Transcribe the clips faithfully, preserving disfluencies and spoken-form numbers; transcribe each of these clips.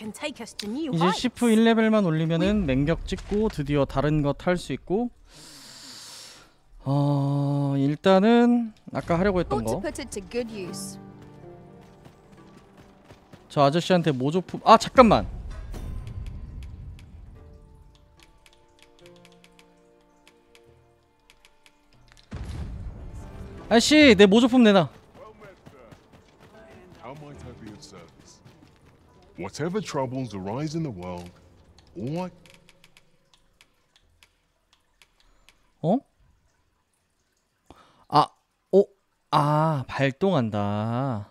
can take us to new 이제 heights. 시프 일 레벨만 올리면은 맹격 찍고 드디어 다른 거 탈 수 있고. 어 일단은 아까 하려고 했던 거. 저 아저씨한테 모조품. 아 잠깐만. 아저씨 내 모조품 내놔. Whatever troubles arise in the world, all I... 어? 아, 어, 아, 발동한다.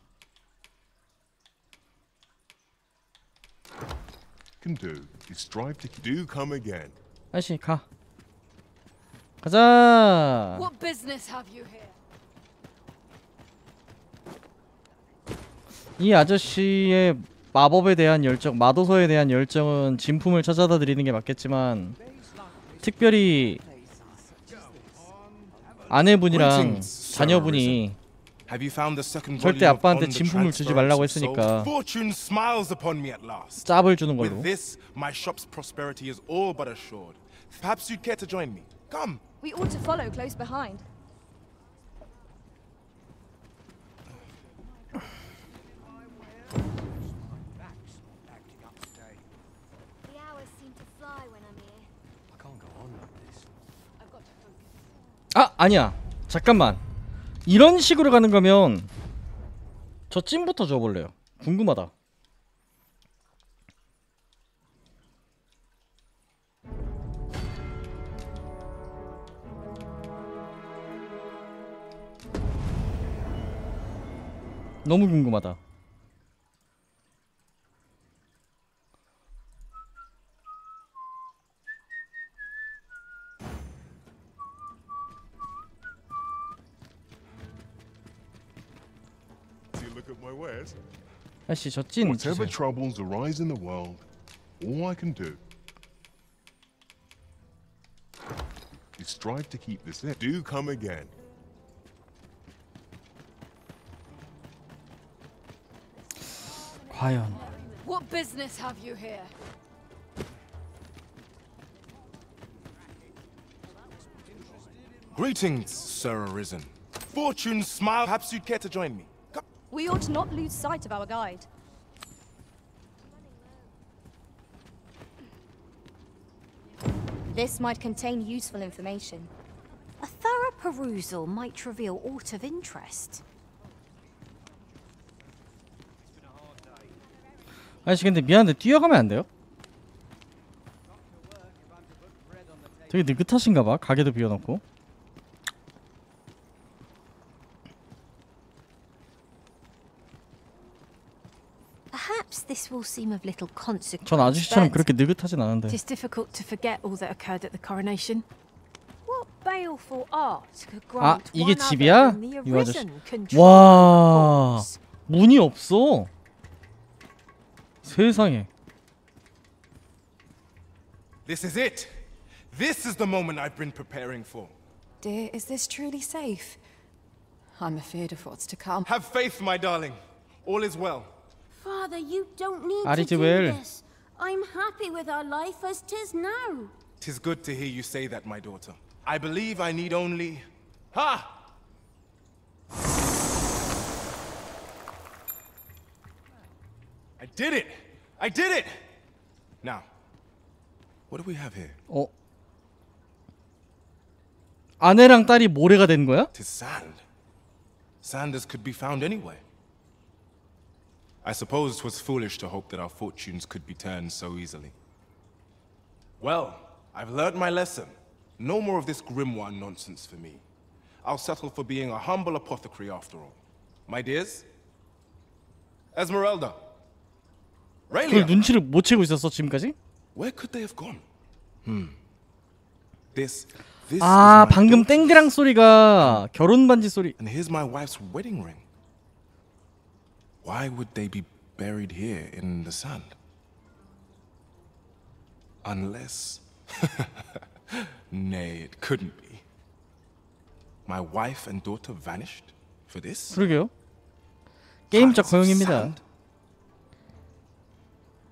can do is strive to do come again. 아저씨 가. 가자. What business have you here? 이 아저씨의 마법에 대한 열정, 마도서에 대한 열정은 진품을 찾아다 드리는 게 맞겠지만 특별히 아내분이랑 자녀분이 절대 아빠한테 진품을 주지 말라고 했으니까 짭을 주는 걸로. We ought to follow close behind. 아 아니야 잠깐만 이런 식으로 가는 거면 저 찜부터 줘볼래요. 궁금하다. 너무 궁금하다. 아씨 저 찐 Whatever troubles arise in the world, all I can do is strive to keep this in. Do come again. 과연 What business have you here? Greetings, Sir Arisen. Fortune smile. Perhaps you'd care to join me. Come. We ought not lose sight of our guide. This might contain useful information. A thorough perusal might reveal aught of interest. 아저씨 근데 미안한데 뛰어가면 안 돼요? 되게 느긋하신가봐. 가게도 비워놓고. Perhaps this will seem of little consequence. 전 아저씨처럼 그렇게 느긋하진 않은데. It is difficult to forget all that occurred at the coronation. What baleful art could 아 grant 이게 one other 집이야? than the 이 아저씨. arisen control 와 of course? 문이 없어. 세상에. This is it. This is the moment I've been preparing for. Dear, is this truly safe? I'm afeard of what's to come. Have faith, my darling. All is well. Father, you don't need All to is do well. this. I'm happy with our life as 'tis now. 'Tis good to hear you say that, my daughter. I believe I need only... Ha! I did it! I did it! Now, what do we have here? 어? 아내랑 딸이 모래가 된 거야? 'Tis sand. Sand as could be found anywhere. I suppose 'twas foolish to hope that our fortunes could be turned so easily. Well, I've learned my lesson. No more of this grimoire nonsense for me. I'll settle for being a humble apothecary after all. My dears? Esmeralda? 그걸 Raylia? 눈치를 못 채고 있었어 지금까지? Where could they have gone? Hmm. This, this 아 is my 방금 daughter's. 땡그랑 소리가 결혼 반지 소리. And here's my wife's wedding ring. Why would they be buried here in the sand? Unless... Nay, it couldn't be. My wife and daughter vanished for this? 그러게요. 게임적 Piles of 허용입니다. sand?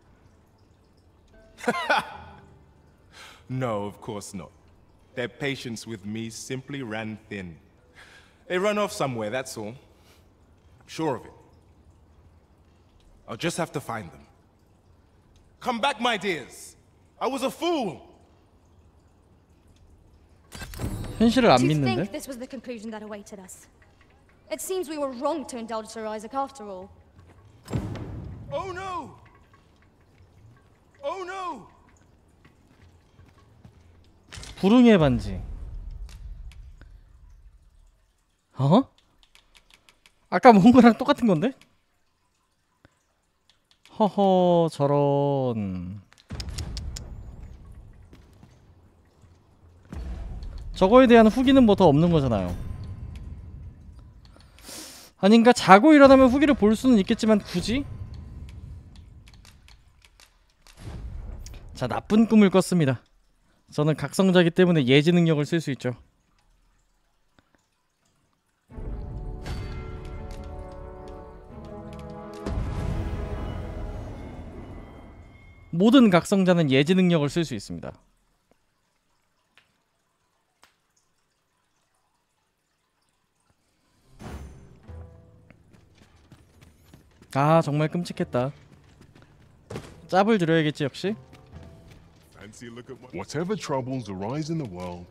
No, of course not. Their patience with me simply ran thin. They run off somewhere, that's all. I'm sure of it. I'll just have to find them. Come back, my dears. I was a fool. 현실을 안 To 믿는데? think this was the conclusion that awaited us. It seems we were wrong to indulge Sir Isaac after all. Oh no! Oh no! 불응의 반지. 어? 아까 본 거랑 똑같은 건데? 허허 저런. 저거에 대한 후기는 뭐 더 없는 거잖아요. 아닌가? 자고 일어나면 후기를 볼 수는 있겠지만 굳이? 자, 나쁜 꿈을 꿨습니다. 저는 각성자이기 때문에 예지 능력을 쓸 수 있죠. 모든 각성자는 예지 능력을 쓸 수 있습니다. 아, 정말 끔찍했다. 짭을 들여야겠지 역시. Fancy a look at my... Whatever troubles arise in the world,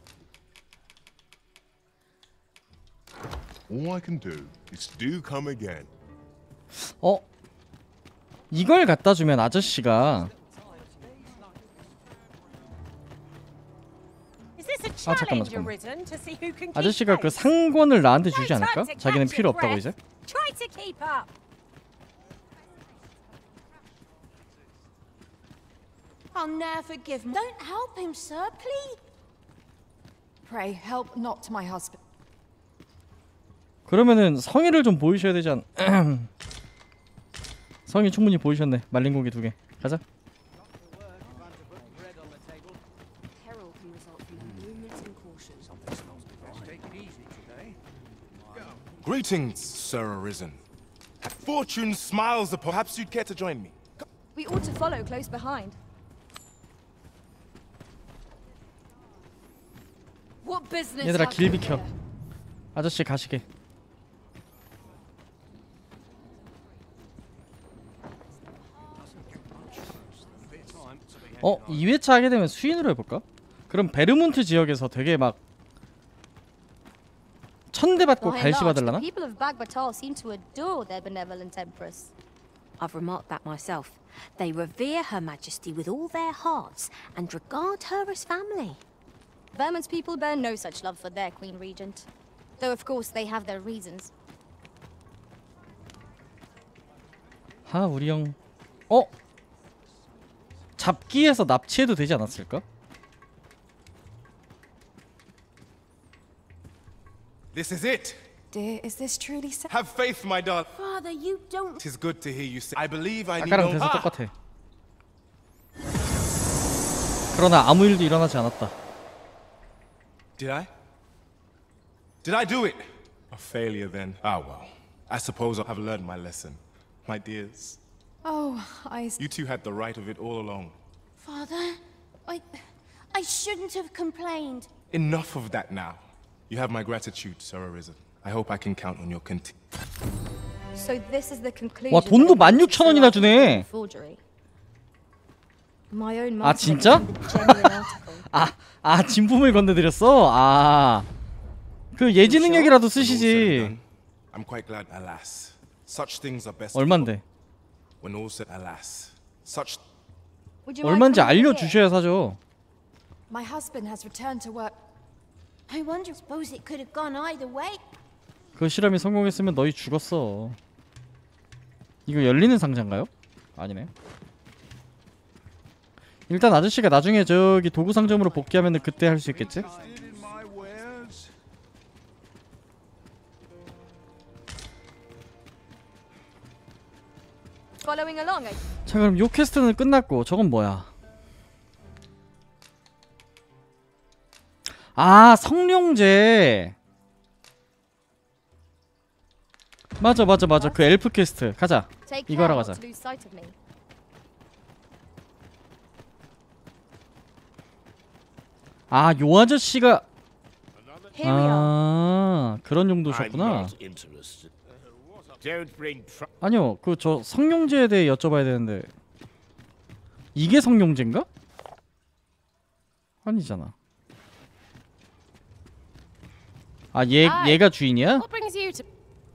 all I can do is do come again. 어? 이걸 갖다 주면 아저씨가 아 잠깐만 잠깐만 아저씨가 그 상권을 나한테 주지 않을까? 자기는 필요 없다고 이제? Try to keep up. I'll never forgive him. Don't help him, sir, please. Pray, help not my husband. 그러면은 성의를 좀 보이셔야 되지 않... 성의 충분히 보이셨네. 말린 고기 두 개. 가자. Greetings, Sir Arisen. Fortune smiles upon. Perhaps you'd care to join me. We ought to follow close behind. What business? 얘들아 have 길 you 비켜. here? 아저씨 가시게. 어? 이 회차 하게 되면 수인으로 해볼까? 그럼 베르문트 지역에서 되게 막 천대 받고 By and 갈시 large, the 받을라나? people of Bagbatal seem to adore their benevolent empress. I've remarked that myself. They revere Her Majesty with all their hearts and regard her as family. Vermont's people bear no such love for their queen regent. Though of course they have their reasons. 하 우리 형. 어? 잡기에서 납치해도 되지 않았을까? This is it. Dear, is this truly safe? Have faith, my darling. Father, you don't. It is good to hear you say. I believe I need 아까랑 no. 대사 Ah! 똑같아. 그러나 아무 일도 일어나지 않았다. Did I? Did I do it? A failure then. Ah well. I suppose I have learned my lesson, my dears. Oh, I. You two had the right of it all along. Father, I. I shouldn't have complained. Enough of that now. You have my gratitude, Sir Arisen. I hope I can count on your conti- So this is the conclusion. 와, 돈도 that 만 육천 원이나 주네. forgery. My own 아, 진짜? 아, 아 진품을 건네드렸어? 아, 그 예지 능력이라도 쓰시지. I'm quite glad. Alas, such things are best. 얼만데? When all said, alas, such. 얼마인지 알려주셔야 사죠. My husband has returned to work. I wonder. Suppose it could have gone either way. 그 실험이 성공했으면 너희 죽었어. 이거 열리는 상자인가요? 아니네. 일단 아저씨가 나중에 저기 도구 상점으로 복귀하면 그때 할 수 있겠지? Following along, I... 자, 그럼 요 퀘스트는 끝났고 저건 뭐야? 아, 성룡제. 맞아 맞아 맞아. 그 엘프 퀘스트 가자. Take 이거 하러 care 가자. not to lose sight of me. 아, 요 아저씨가 Here we are. 아, 그런 I'm 용도셨구나. not interested. Don't bring trouble. 아니요, 그 저 성룡제에 대해 여쭤봐야 되는데 이게 성룡제인가? 아니잖아. 아, 얘 얘가 주인이야? What brings you to...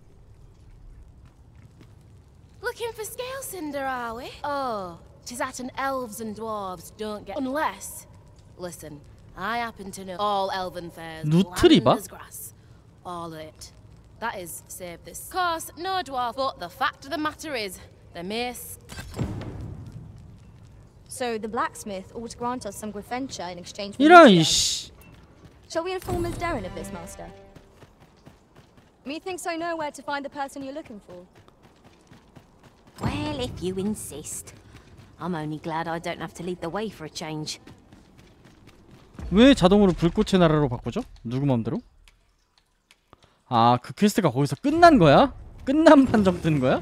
Looking for scale cinder, are we? Oh, 'tis at an elves and dwarves don't get... Unless... Listen, I happen to know all elven fairs. 누트리바? land as grass. All of it. That is, save this. Of course, no dwarf, but the fact of the matter is, the mace... So the blacksmith ought to grant us some Gryffindor in exchange for 이런 meteor. 이씨. Shall we inform Miss Darren of this, Master? Methinks I know where to find the person you're looking for. Well, if you insist. I'm only glad I don't have to lead the way for a change. 왜 자동으로 불꽃의 나라로 바꾸죠? 누구 맘대로? 아, 그 퀘스트가 거기서 끝난 거야? 끝난 판정 뜬 거야?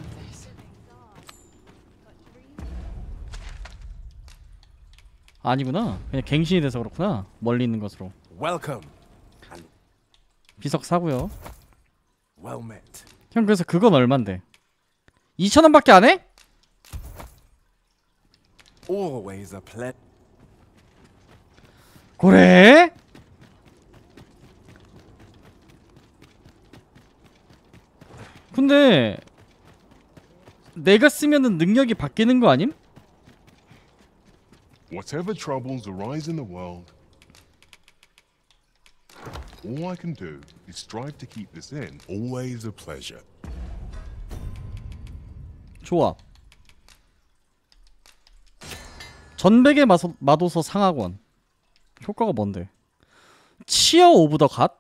아니구나. 그냥 갱신이 돼서 그렇구나. 멀리 있는 것으로. Welcome and 비석 사고요. well met. 형, 그래서 그건 얼만데? 이천 원밖에 안 해? Always a pleasure. 그래? 근데 내가 쓰면은 능력이 바뀌는 거 아님? Whatever troubles arise in the world, all I can do is strive to keep this in. Always a pleasure. 좋아. 전백의 마소, 마도서 상학원. 효과가 뭔데? 치어 오브 더 갓?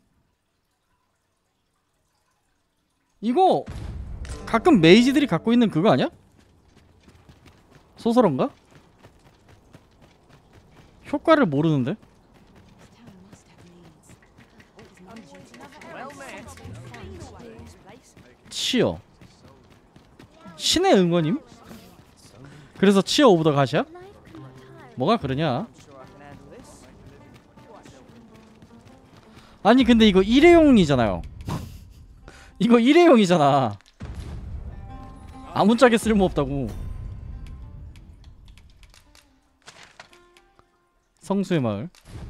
이거 가끔 메이지들이 갖고 있는 그거 아니야? 소설인가? 효과를 모르는데? 치어 신의 응원임? 그래서 치어 오브 더 갓이야? 뭐가 그러냐? 아니 근데 이거 일회용이잖아요. 이거 일회용이잖아. 아무짝에 쓸모없다고. 성수의 마을.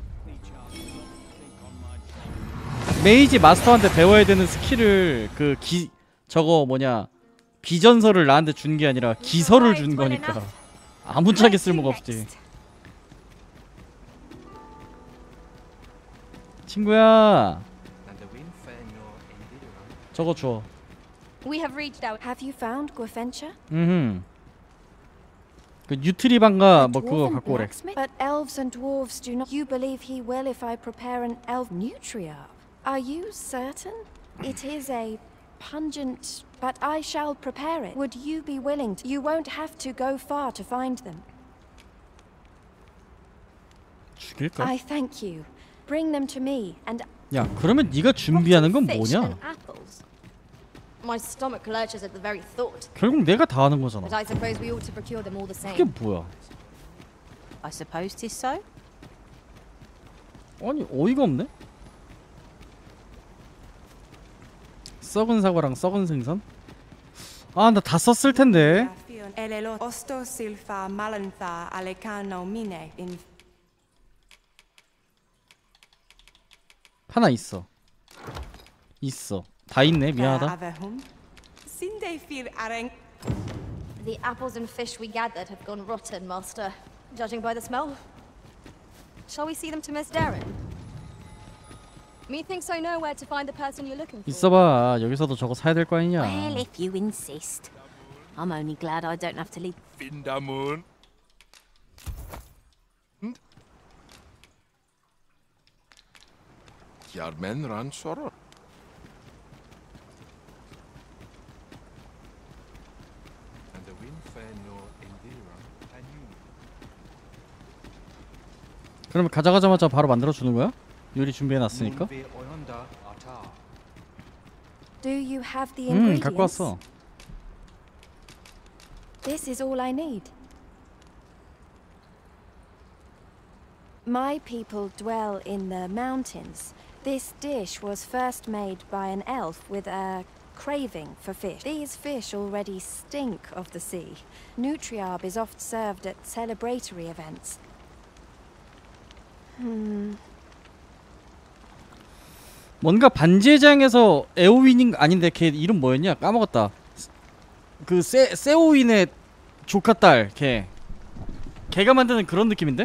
메이지 마스터한테 배워야 되는 스킬을 그 기 저거 뭐냐 비전서를 나한테 준 게 아니라 기서를 준 거니까 아무짝에 쓸모가 없지. 친구야, 저거 줘. We have reached out. Have you found Gryffindor? 음. 그 뉴트리방가 뭐 그거 Dwarven 갖고 오래. blacksmith? But elves and dwarves do not. You believe he will if I prepare an elf nutriarch? Are you certain? It is a pungent, but I shall prepare it. Would you be willing to? You won't have to go far to find them. 죽일까? I thank you. Bring them to me, and 야, 그러면 네가 준비하는 건 Fish 뭐냐? and apples. My stomach lurches at the very thought. 결국 내가 다 하는 거잖아. But I suppose we ought to procure them all the 그게 same. 뭐야? I suppose 'tis so. 아니 어이가 없네. 썩은 사과랑 썩은 생선? 아, 나 다 썼을 텐데. 하나 있어. 있어. 다 있네. 미안하다. The apples and fish we gathered have gone rotten, Master, judging by the smell. Shall we see them to Miss Darren? Methinks I know where to find the person you're looking for. 있어봐. 여기서도 저거 사야 될 거 아니냐. Well, if you insist. I'm only glad I don't have to leave. Findamun. Yarmen ran sorrow. And the wind fair no Indira and you. 그러면 가져가자마자 바로 만들어 주는 거야? 요리 준비해 놨으니까. do you have the 음, ingredients? 갖고 왔어. This is all I need. My people dwell in the mountains. This dish was first made by an elf with a craving for fish. These fish already stink of the sea. Nutriarb is oft served at celebratory events. Hmm. 뭔가 반지의 제왕에서 에오윈인 아닌데 걔 이름 뭐였냐? 까먹었다. 그 세 세오윈의 조카 딸 걔. 걔가 만드는 그런 느낌인데?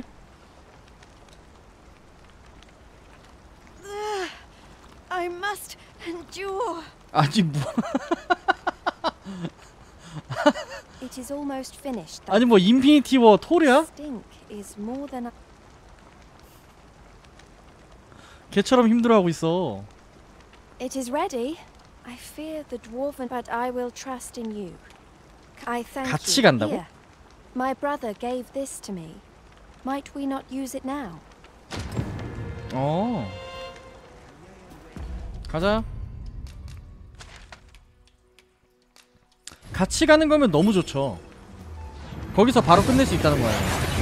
I must endure. 아니 뭐 It is almost finished. 아니 뭐 인피니티 워 토르야? Stink is more than a... 걔처럼 힘들어하고 있어. It is ready. I fear the dwarven, but I will trust in you. I thank 같이 you. 간다고? Here. My brother gave this to me. Might we not use it now? 어. 가자. 같이 가는 거면 너무 좋죠. 거기서 바로 끝낼 수 있다는 거야.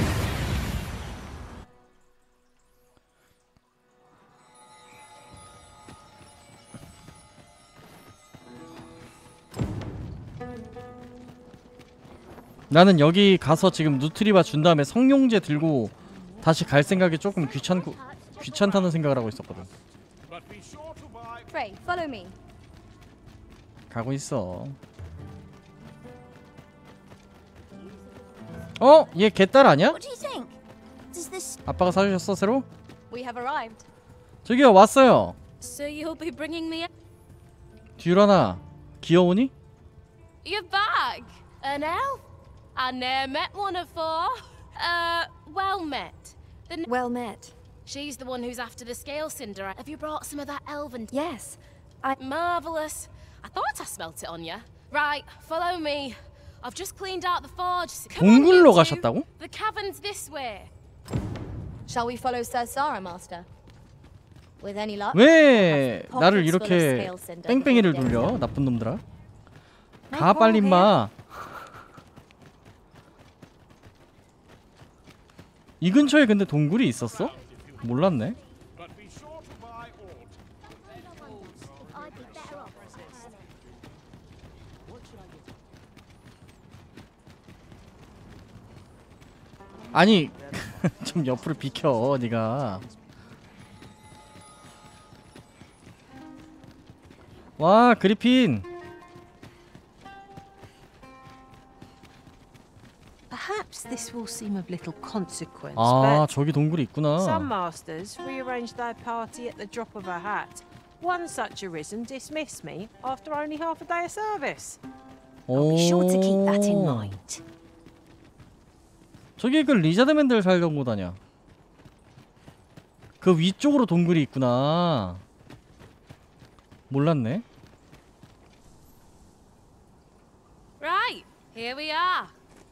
나는 여기 가서 지금 누트리바 준 다음에 성룡제 들고 다시 갈 생각이 조금 귀찮고 귀찮다는 생각을 하고 있었거든. Pray, follow me. 가고 있어. 어? 얘 걔딸 아니야? What do you think? Does this... 아빠가 사주셨어 새로? We have arrived. 저기요 왔어요. So you'll be bringing me 듀라나 귀여우니? your bag? An elf? I ne'er met one afore. Uh, well met. The n- Well met. She's the one who's after the scale cinder. Have you brought some of that elven? Yes. I... Marvelous. I thought I smelt it on you. Right, follow me. I've just cleaned out the forge. Come on, 동굴로 you two. 가셨다고? The cavern's this way. Shall we follow Sir Sarah, Master? With any luck? 왜 나를 Pockets full of 이렇게 scale cinder 뺑뺑이를 hidden 돌려? down. 나쁜 놈들아. 가 빨리 임마. 이 근처에 근데 동굴이 있었어? 몰랐네. 아니 좀 옆으로 비켜 네가. 와 그리핀. Perhaps this will seem of little consequence, 아 but 저기 동굴이 있구나. some masters rearrange their party at the drop of a hat. One such arisen dismissed me after only half a day of service. I'll be sure to keep that in mind. 저기 그 리자드맨들 살던 곳 아냐? 그 위쪽으로 동굴이 있구나. 몰랐네. Right, here we are.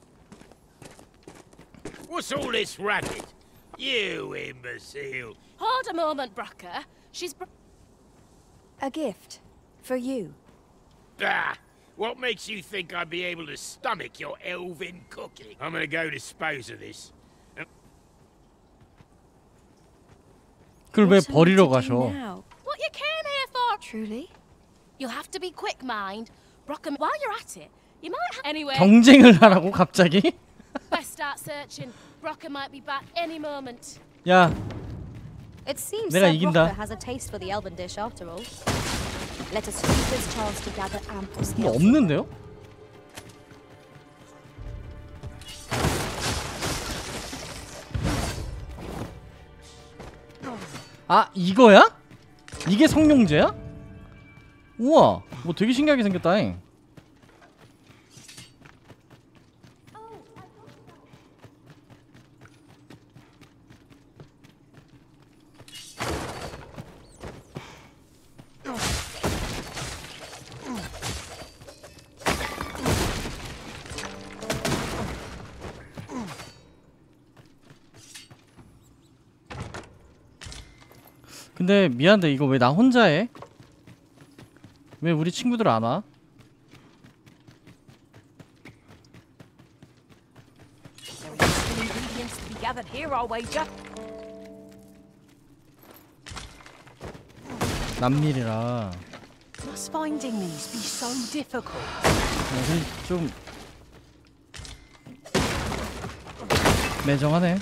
What's all this racket? You imbecile. Hold a moment, Brocker. She's br- A gift. For you. Ah! What makes you think I'd be able to stomach your elven cooking? I'm gonna go dispose of this. 그걸 왜 What are we 버리러 to do 가셔? now? what you came here for. Truly? You'll have to be quick, mind. Brocker, while you're at it, you might have... Anyway, 경쟁을 하라고 갑자기? best start searching. Brocker might be back any moment. 야, It seems 내가 Sir 이긴다. Brocker has a taste for the elven dish after all. Let us use this chance to gather ample 이거 scale. 없는데요? 아 이거야? 이게 성룡제야? 우와 뭐 되게 신기하게 생겼다잉. 근데 미안한데 이거 왜 나 혼자 해? 왜 우리 친구들 안 와? Ingredients to be gathered here, I'll wager. 남밀이라. Must finding these be so difficult? 어, 좀 매정하네.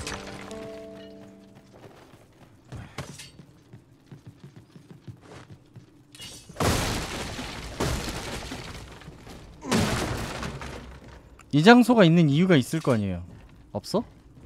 이 장소가 있는 이유가 있을 거 아니에요. 없어?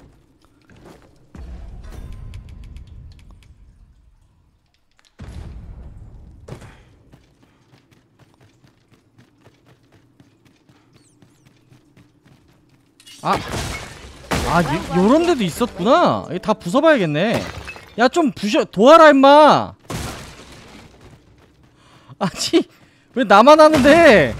아, 아, 요, 요런 데도 있었구나. 이거 다 부숴봐야겠네. 야, 좀 부셔, 도와라, 임마. 아니, 왜 나만 하는데?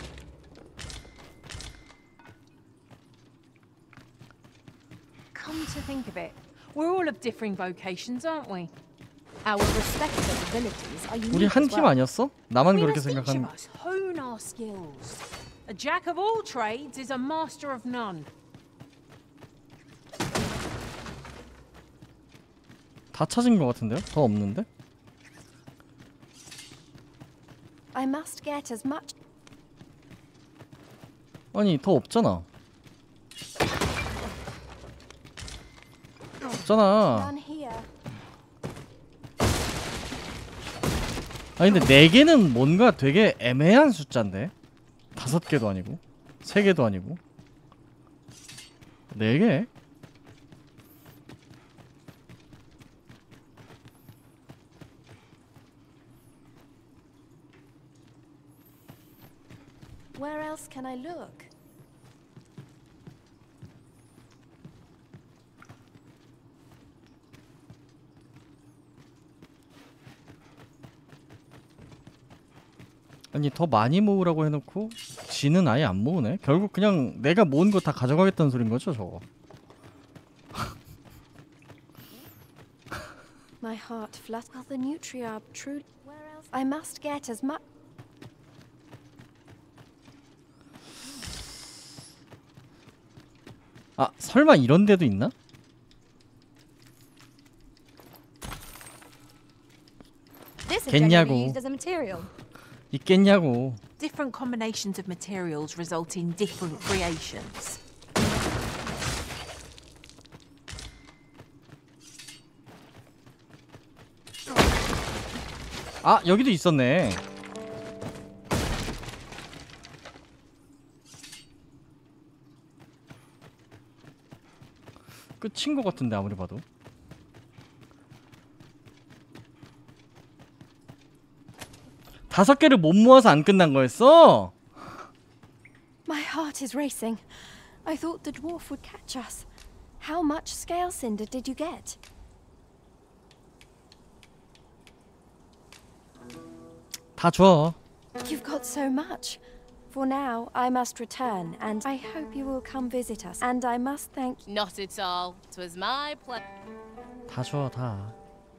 Come to think of it, we're all of differing vocations, aren't we? Our respective abilities are unique 우리 한 as 팀 well. 아니었어? 나만 We 그렇게 must each 생각하는. of us hone our skills. A jack of all trades is a master of none. 다 찾은 것 같은데요? 더 없는데? I must get as much. 아니, 더 없잖아. 없잖아. None here. 아니 근데 네 개는 뭔가 되게 애매한 숫자인데? 다섯 개도 아니고 세 개도 아니고 네 개? Where else can I look? 아니 더 많이 모으라고 해놓고 지는 아예 안 모으네? 결국 그냥 내가 모은 거 다 가져가겠다는 소린 거죠 저거? My heart flutters. Well, the Nutriarch true. Where else? I must get as much. 아 설마 이런 데도 있나? This is 겠냐고. generally used as a material. 있겠냐고. Different combinations of materials result in different creations. 아 여기도 있었네. 끝인 것 같은데 아무리 봐도. 다섯 개를 못 모아서 안 끝난 거였어? My heart is racing. I thought the dwarf would catch us. How much scale cinder did you get? 다 줘. You've got so much. For now, I must return, and I hope you will come visit us. And I must thank. Not at all. 'Twas my pleasure. 다 줘, 다.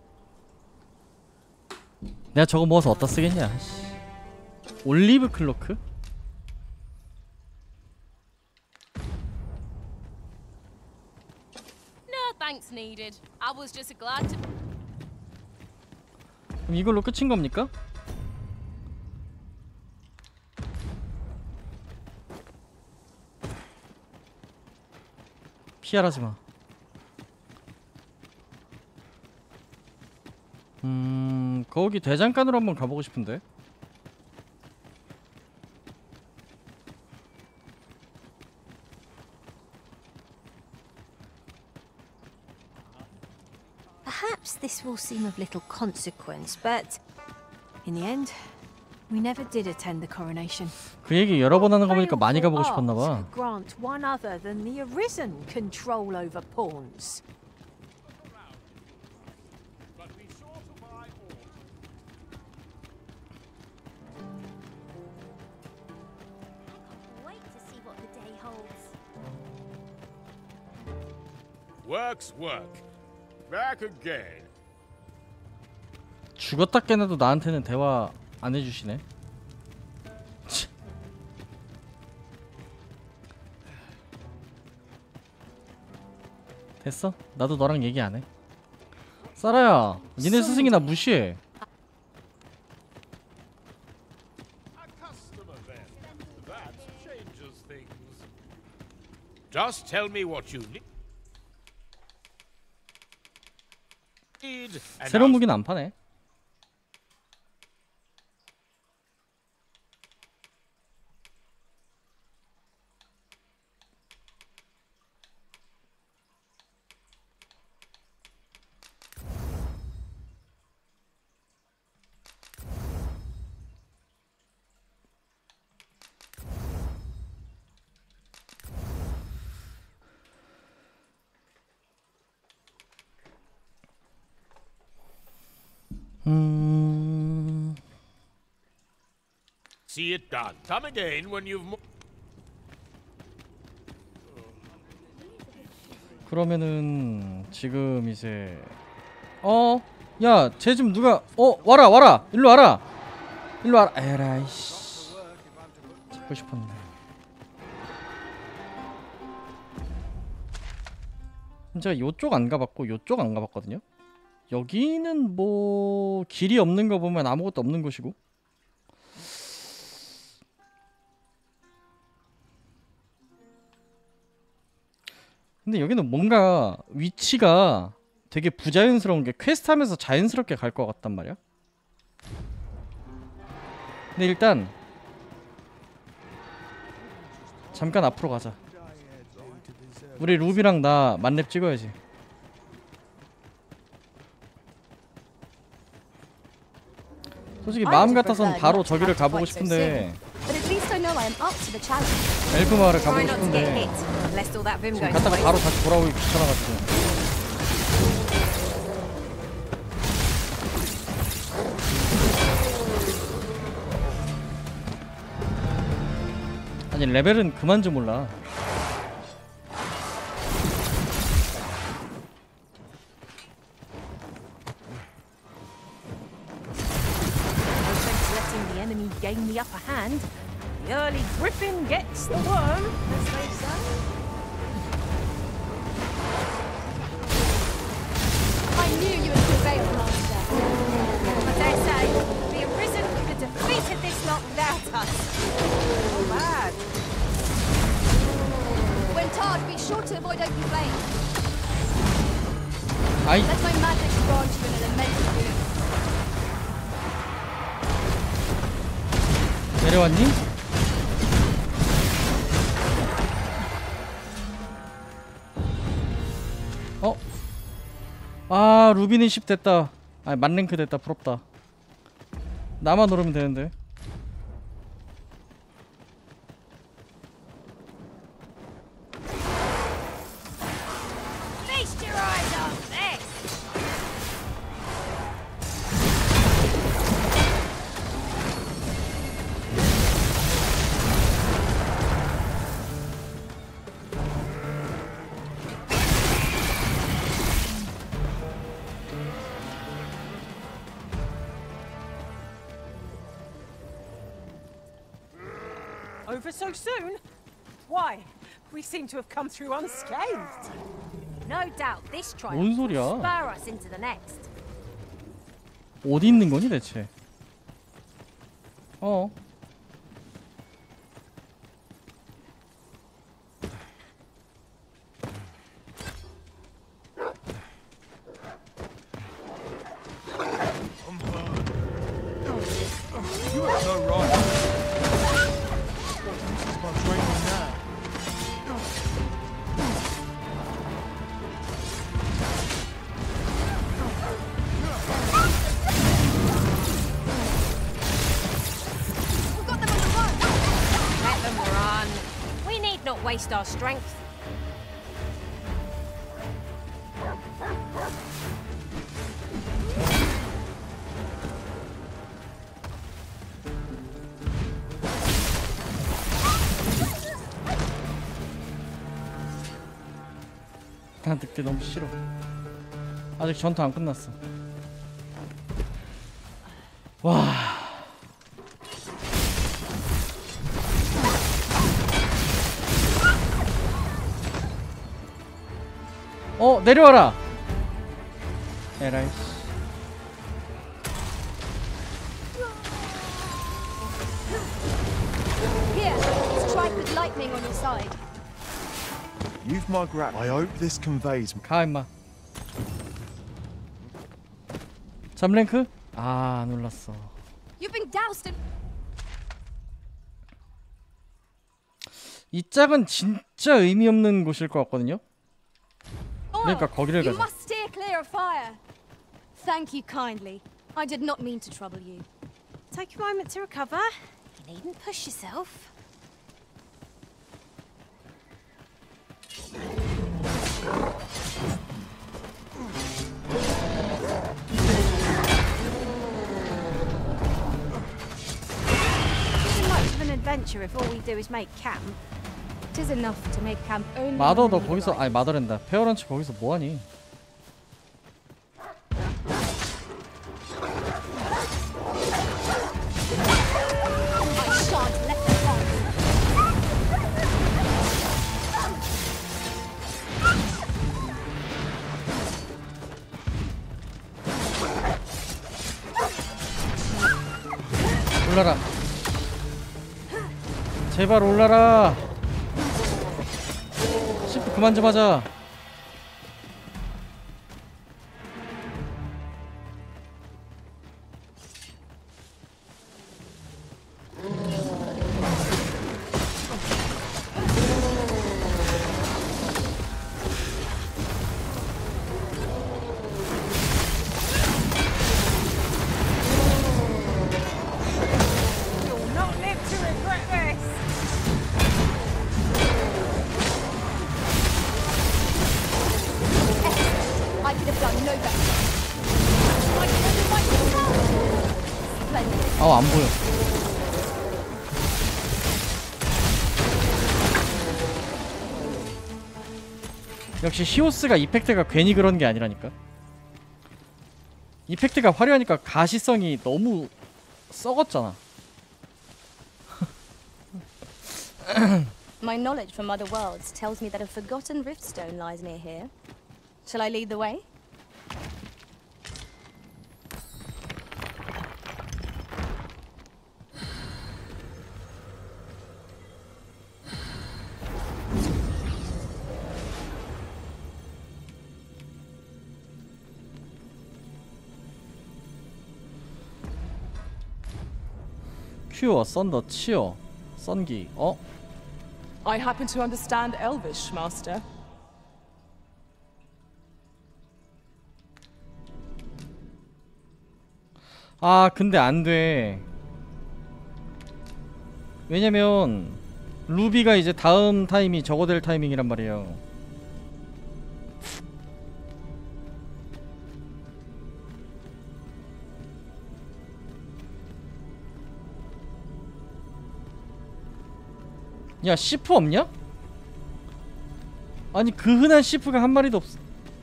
내가 저거 모아서 어디다 쓰겠냐? 올리브 클로크? No thanks needed. I was just glad to. 그럼 이걸로 끝인 겁니까? 피하라지 마. 음, 거기 대장간으로 한번 가보고 싶은데. Perhaps this will seem of little consequence, but in the end, we never did attend the coronation. 그 얘기 여러 번 하는 거 보니까 많이 가보고 Fail 싶었나 봐. art to grant one other than the Arisen control over pawns. Wait to see what the day holds. Work's work. Back again. 죽었다 깨나도 나한테는 대화 안 해주시네. 치. 됐어? 나도 너랑 얘기 안 해. 사라야, 니네 스승이 나 무시해. Just tell me what you need. 새로운 무기는 안 파네. 음. See it done. Come again when you've mo 그러면은 지금 이제 어? 야, 쟤 좀 누가 어, 와라 와라. 일로 와라. 일로 와라. 에라이 씨. 잡고 싶었네. 제가 요쪽 안 가봤고 요쪽 안 가봤거든요. 여기는 뭐 길이 없는 거 보면 아무것도 없는 곳이고. 근데 여기는 뭔가 위치가 되게 부자연스러운 게 퀘스트 하면서 자연스럽게 갈 것 같단 말이야. 근데 일단 잠깐 앞으로 가자. 우리 루비랑 나 만렙 찍어야지. 솔직히 마음 같아서는 바로 저기를 가보고 싶은데 엘프 마을을 가보고 싶은데 지금 갔다가 바로 다시 돌아오기 귀찮아가지고. 아니 레벨은 그만 좀 올라. Gain the upper hand. The early griffin gets the worm, as they say. I knew you would prevail, Master. I dare say, the Arisen could have defeated this lot without us. Oh, bad. When tarred, be sure to avoid open flame. 아이. Let my magic grant you an elemental boon. 내려왔니? 어? 아 루비는 십 됐다. 아니 만랭크 됐다. 부럽다. 나만 오르면 되는데. Feast your eyes on this! Over so soon? Why? We seem to have come through unscathed. No doubt this triumph 뭔 will 소리야? spur us into the next. 어디 있는 거니 대체? 어. You are so right. This is my training now. We've got them on the run. Let them run. We need not waste our strength. 나 늑대 너무 싫어. 아직 전투 안 끝났어. 와. 어 내려와라. 에라이. Here, strike with lightning on your side. You've my grat. I hope this conveys. 가 임마. 잠랭크? 아 놀랐어. You've been doused in. 이 짝은 진짜 의미 없는 곳일 것 같거든요. 그러니까 거기를 You 가자. must steer clear of fire. Thank you kindly. I did not mean to trouble you. Take a moment to recover. You needn't push yourself. Isn't much of an adventure if all we do is make camp. It is enough to make camp only. 마더 너 거기서 아니 마더랜다. 페어런치 거기서 뭐하니? 올라라. 제발 올라라. 시프 그만 좀 하자. 아우 안 보여. 역시 히오스가 이펙트가 괜히 그런 게 아니라니까. 이펙트가 화려하니까 가시성이 너무 썩었잖아. My knowledge from other worlds tells me that a forgotten riftstone lies near here. Shall I lead the way? 큐어, 썬더, 치어, 썬기. 어? I happen to understand Elvish, Master. 아 근데 안 돼. 왜냐면 루비가 이제 다음 타임이 저거 될 타이밍이란 말이에요. 야 시프 없냐? 아니 그 흔한 시프가 한 마리도 없어.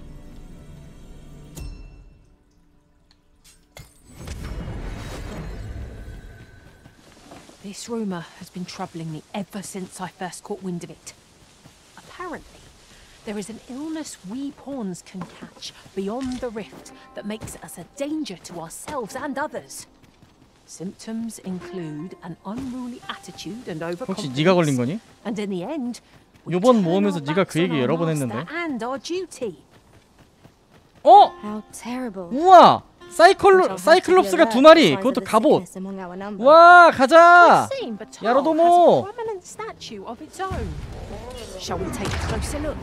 This rumour has been troubling me ever since I first caught wind of it. Apparently, there is an illness we pawns can catch beyond the rift that makes us a danger to ourselves and others. Symptoms include an unruly attitude and 혹시 네가 걸린 overconfidence. 거니? And in the end, we 요번 turn 모험에서 our 네가 backs 그 얘기 on our 여러 번 master 했는데. and our duty. 어? How terrible. 우와! 사이클로 사이클롭스가 두 마리. 그것도 갑옷. 와, 가자. Unseen, but Tal 야로도모. has a prominent statue of its own. Shall we take a closer look?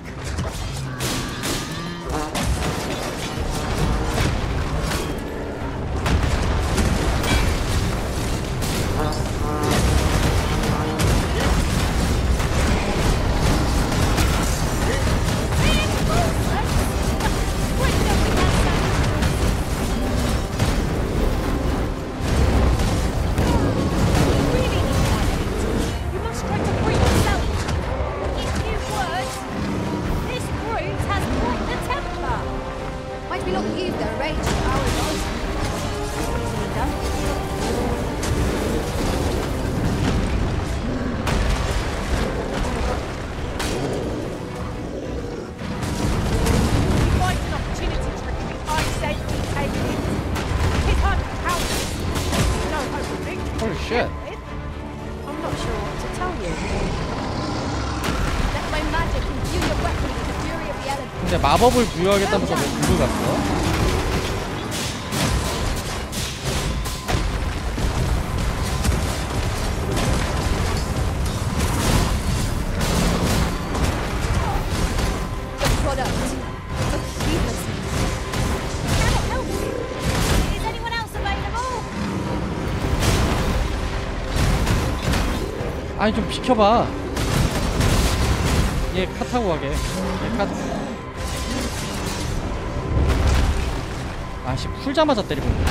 Holy shit. I'm not sure what to tell you. Let my magic imbue your weapon. 근데 마법을 부여하겠다면서 왜 불을 갔어? 아니 좀 비켜봐. 얘 카 타고 가게. 얘 카. 아씨 풀자마자 때리고 있네.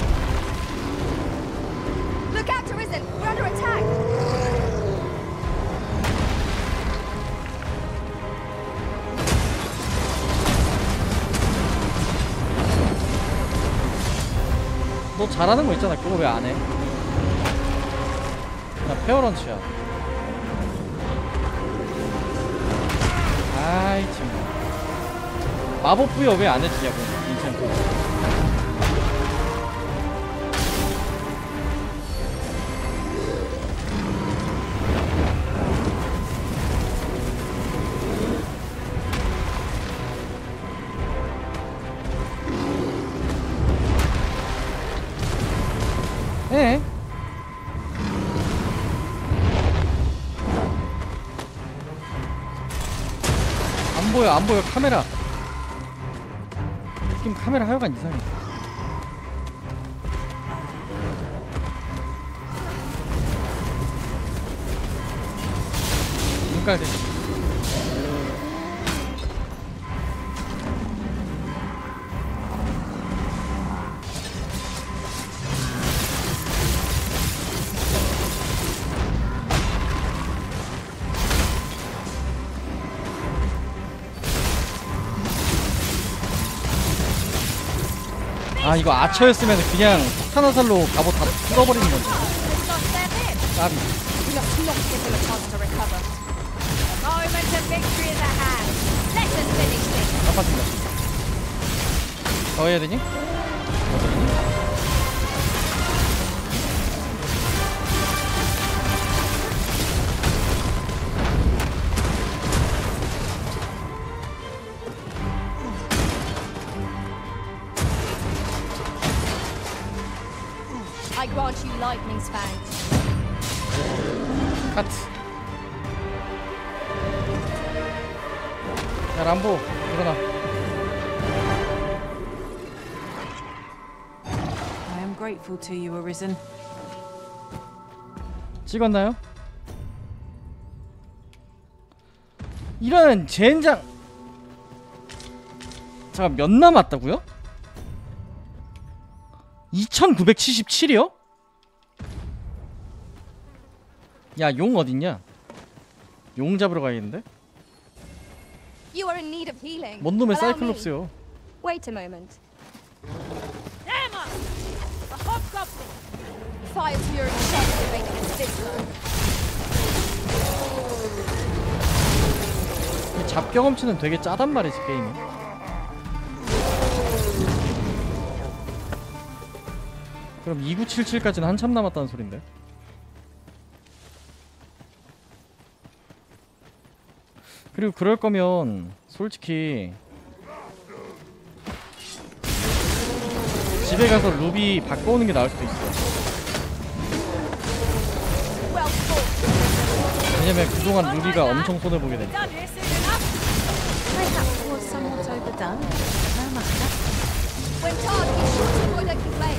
Look out, Arisen! We're under attack! 너 잘하는 거 있잖아. 그거 왜 안 해? 나 페어런치야. 아이 정말. 마법 부여 왜 안 해주냐고 인챈트. 예. 안 보여 안 보여 카메라. 지금 카메라 하여간 이상해. 눈깔 대지. 아 이거 아처였으면 그냥 폭탄 화살로 갑옷 다 뚫어버리는 건데. 까비. 아파진다. 더 해야 되니? I grant you lightning's fangs. 카트. 야 람보 일어나. I am grateful to you, Arisen. 찍었나요? 이런 젠장. 잠깐 몇 남았다고요? 이천구백칠십칠이요? 야, 용 어딨냐? 용 잡으러 가야겠는데? You are in need of healing. 뭔 놈의 Allow 사이클롭스요? me. Wait a moment. Emma! The hobgoblin! Fire to your chest to make this visible. 이 잡경험치는 되게 짜단 말이지 게임이. 그럼 이구칠칠까지는 한참 남았다는 소린데. 그리고 그럴 거면 솔직히 집에 가서 루비 바꿔오는 게 나을 수도 있어. 왜냐면 그동안 루비가 엄청 손해보게 되니까. Perhaps was somewhat overdone. No matter. When Todd is short of wood, I can play.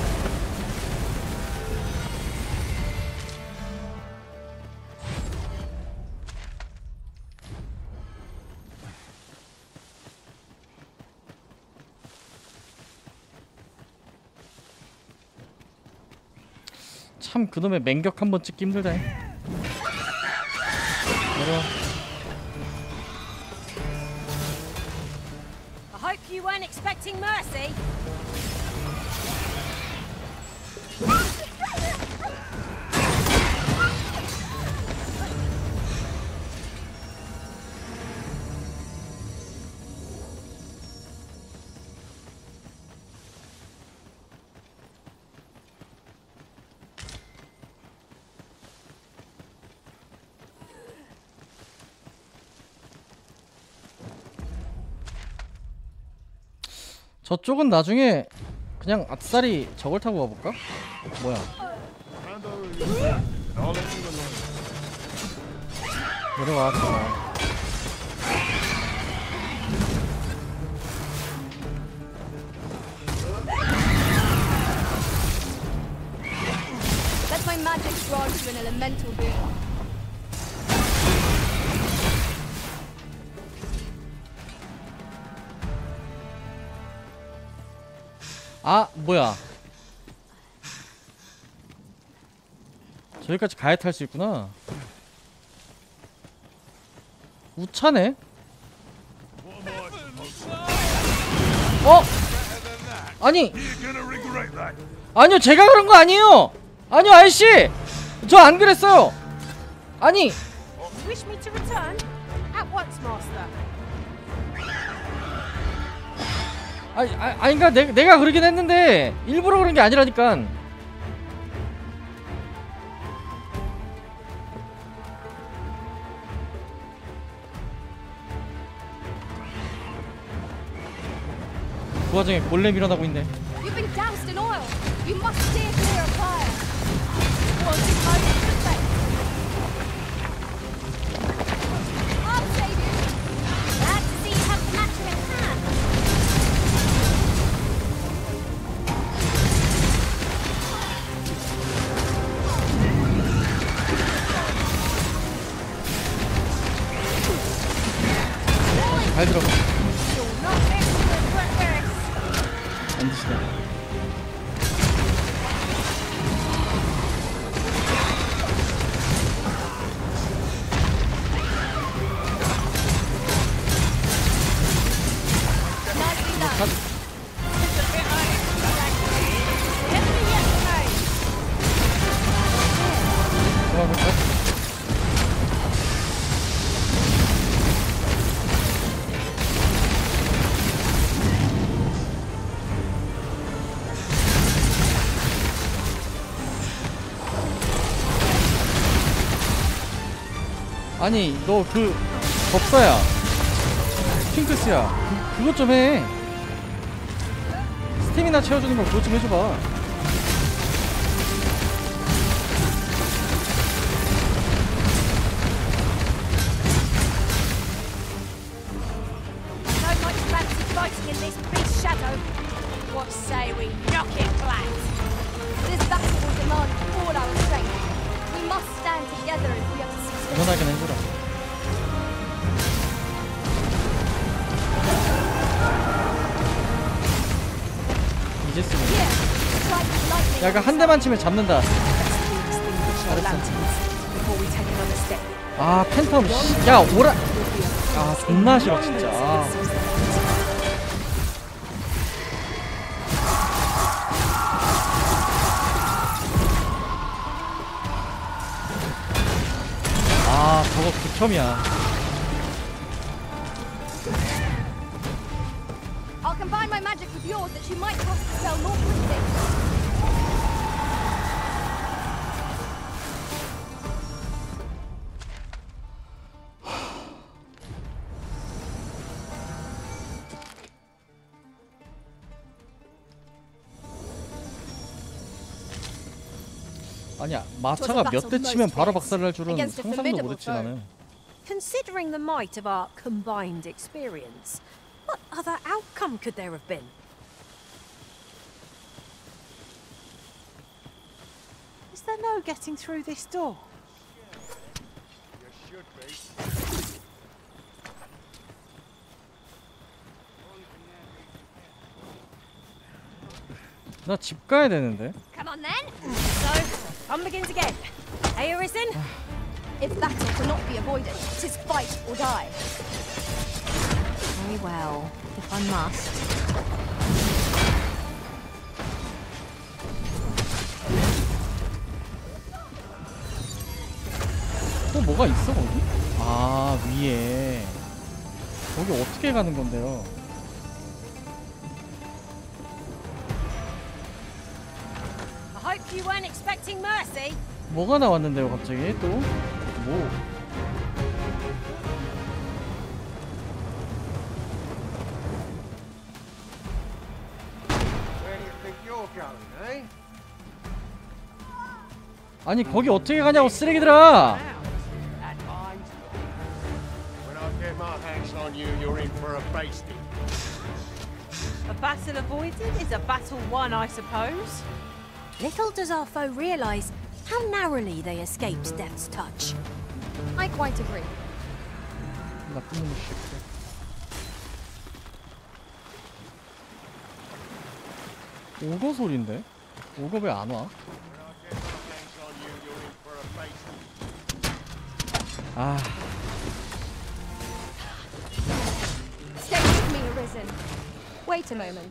참 그놈의 맹격 한번 찍기 힘들다. 내려. I hope you weren't expecting mercy. 저쪽은 나중에 그냥 아싸리 저걸 타고 가볼까? 뭐야? 내려와. 저. Let my magic grant you an elemental boon. 아 뭐야? 저기까지 가야 탈 수 있구나. 우차네? 어? 아니 아니요 제가 그런 거 아니에요. 아니요 아저씨 저 안 그랬어요. 아니 Wish me to return at once, master. 아니 아, 아니 그니까 내, 내가 그러긴 했는데 일부러 그런 게 아니라니까. 그 와중에 골렘 일어나고 있네. You've been doused in oil. You must steer clear of fire. Well, you might be safe. I'll save you. Glad to see you have the matter in hand. 잘 들어가. You're not fit for the breakfast. 안 드시네. Nicely done. 도와볼까? 아니 너 그 법사야 핑크스야 그, 그것 좀 해. 스태미나 채워주는 거 그것 좀 해줘봐. So much fancy fighting in this big shadow. What say we knock it flat? This battle will demand all our strength. We must stand together if we are to succeed. 일어나긴 해주라. 이제 쓰면 Here, strike lightning. 야 이거 한 대만 치면 잡는다. Our lanterns before we take another step. 아 팬텀 씨. 야 오라. 아 존나 싫어 진짜. 아. 아 저거 극혐이야. I'll combine my magic with yours that you might cast the spell more quickly. 아니야 마차가 몇 대 치면 바로 박살날 줄은 상상도 못했지 나는. Considering the might of our combined experience, what other outcome could there have been? Is there no getting through this door? 나 집 가야 되는데. Come on then. So, fun begins again. Hey, Arisen? If battle cannot be avoided, 'tis fight or die. Very well, if I must. 또 뭐가 있어 거기? 아 위에. 거기 어떻게 가는 건데요? I hope you weren't expecting mercy. 뭐가 나왔는데요 갑자기 또? 뭐? 아니 거기 어떻게 가냐고 쓰레기들아. A battle avoided is a battle won, I suppose. Little does our foe realize how narrowly they escaped death's touch. I quite agree. 나쁜 놈의 새끼. 오거 소리인데? 오거 왜 안 와? 아. Stay with me, Arisen. Wait a moment.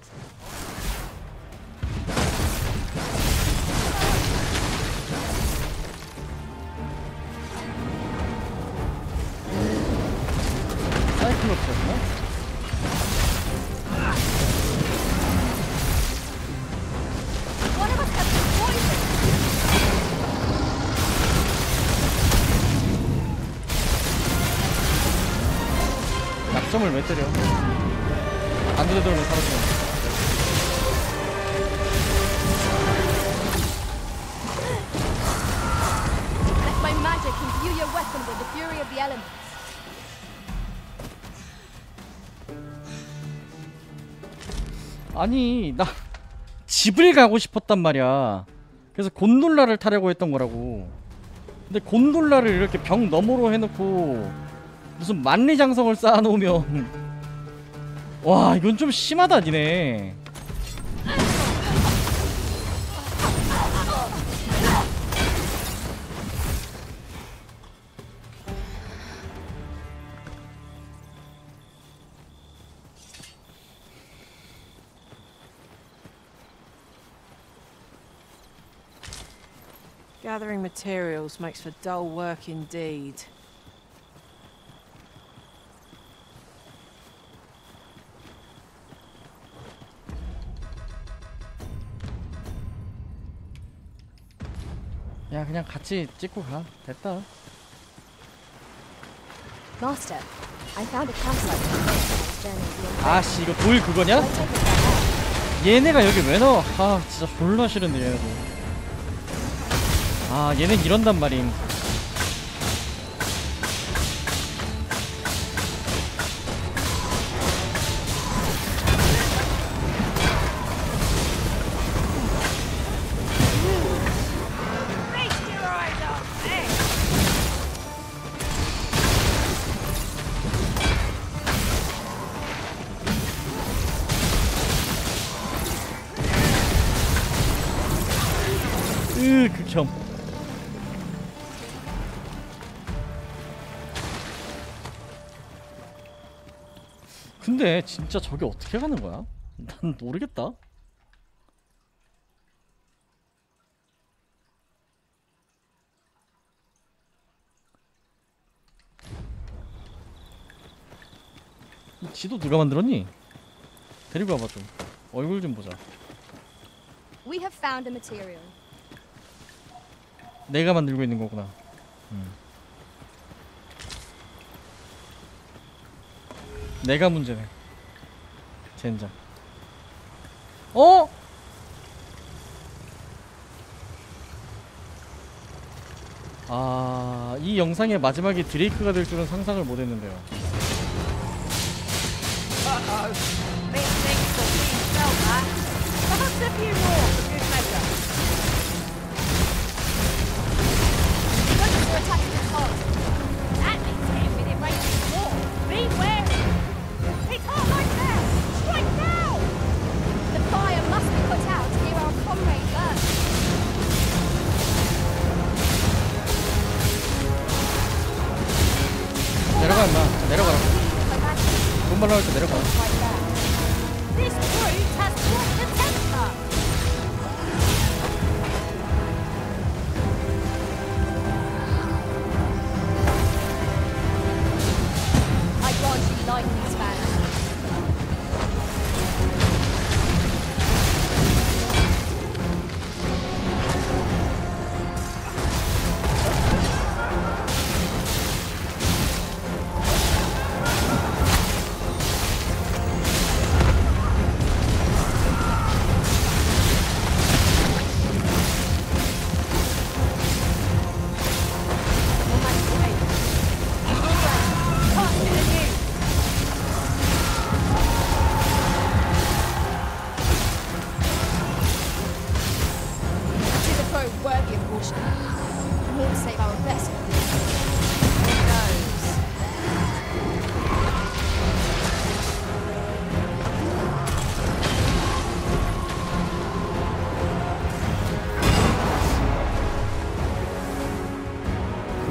사이클롭스였나? One of us has been poisoned. 약점을 왜 때려? 안 되도록 살았어. Let my magic imbue your weapon with the fury of the elements. 아니 나 집을 가고 싶었단 말이야. 그래서 곤돌라를 타려고 했던 거라고. 근데 곤돌라를 이렇게 벽 너머로 해놓고 무슨 만리장성을 쌓아놓으면 와 이건 좀 심하다 니네. Gathering materials makes for dull work indeed. 야 그냥 같이 찍고 가. 됐다. Master, I found a campsite. 아씨 이거 돌 그거냐? 얘네가 여기 왜 나와? 아 진짜 졸라 싫은데 얘네도. 아 얘는 이런단 말임. 으 극혐. 근데 진짜 저게 어떻게 가는 거야? 난 모르겠다. 이 지도 누가 만들었니? 데리고 와봐 좀. 얼굴 좀 보자. We have found a material. 내가 만들고 있는 거구나. 음. 내가 문제네. 젠장. 어? 아, 이 영상의 마지막이 드레이크가 될 줄은 상상을 못했는데요. 내려가 임마. 내려가라. 돈 발라올 때 내려가.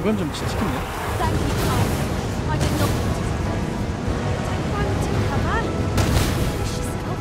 그건 좀 치치겠네. Thank you, Carl. I did not mean to. Take a moment to recover. Push yourself.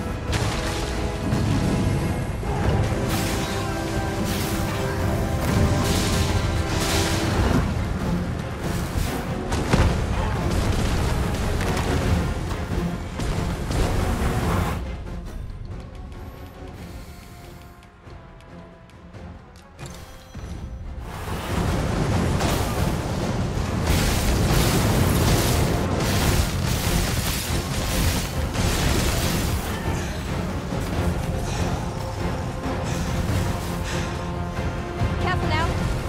Careful now.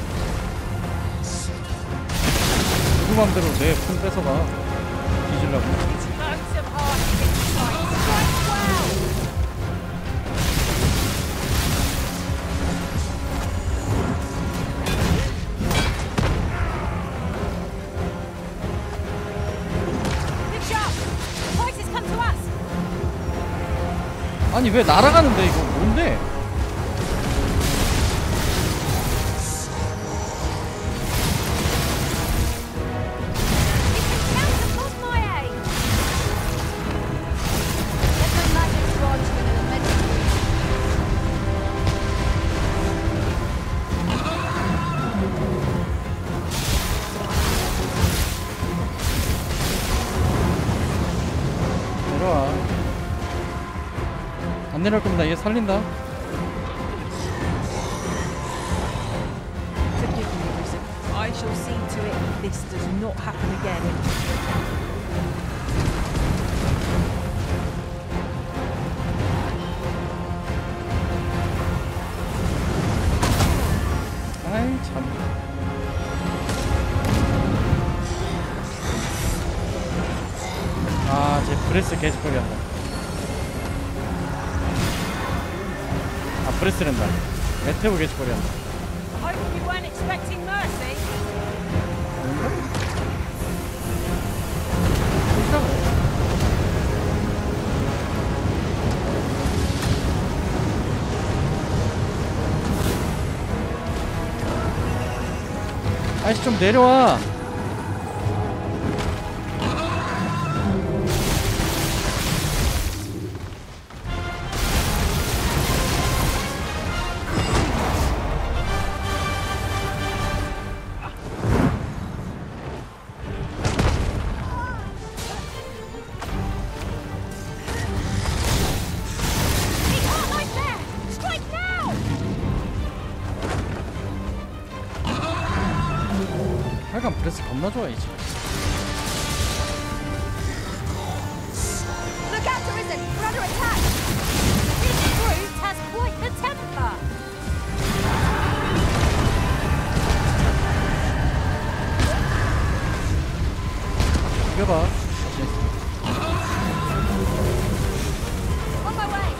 누구 맘대로 내 폰 뺏어가. 뒤질라고. Loads of heart inside. Strike well! Big shot! Voices come to us! 아니 왜 날아가는데 이거 뭔데? 내려와. 안 내려올 거면 나 얘 살린다. Forgive me, Risen. I shall see to it this does not happen again. 아이 참. 아, 쟤 브레스 개짓거리 한다. 아, 브레스랜다. 메테오 개짓거리 한다. Hope you weren't expecting mercy. 아이씨 좀 내려와. 하여간 브레스 겁나 좋아이지. Look out, Risen! We're under attack! This brute has quite the temper! 이겨봐. On my way!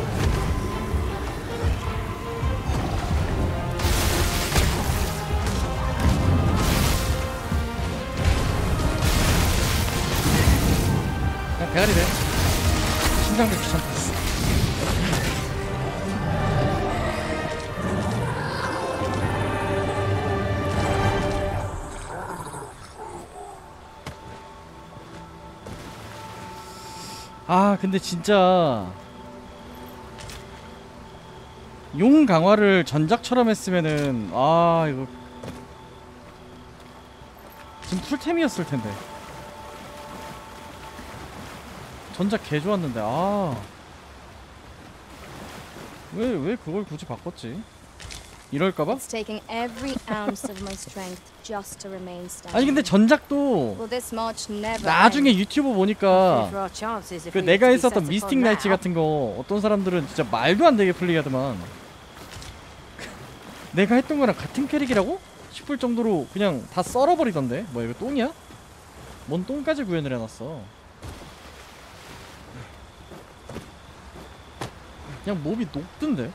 그냥 대가리 돼. 심장도 귀찮다. 아 근데 진짜 용 강화를 전작처럼 했으면은 아 이거 지금 풀템이었을 텐데. 전작 개 좋았는데 아 왜 왜 그걸 굳이 바꿨지? 이럴까봐? It's taking every ounce of my strength just to remain standing. 아니 근데 전작도 Will this march never 나중에 end? 유튜브 보니까 그 내가 했었던 미스틱 나이츠 같은 거 어떤 사람들은 진짜 말도 안 되게 플레이하더만. 내가 했던 거랑 같은 캐릭이라고? 싶을 정도로 그냥 다 썰어버리던데. 뭐야 이거 똥이야? 뭔 똥까지 구현을 해놨어. 그냥 몹이 녹던데?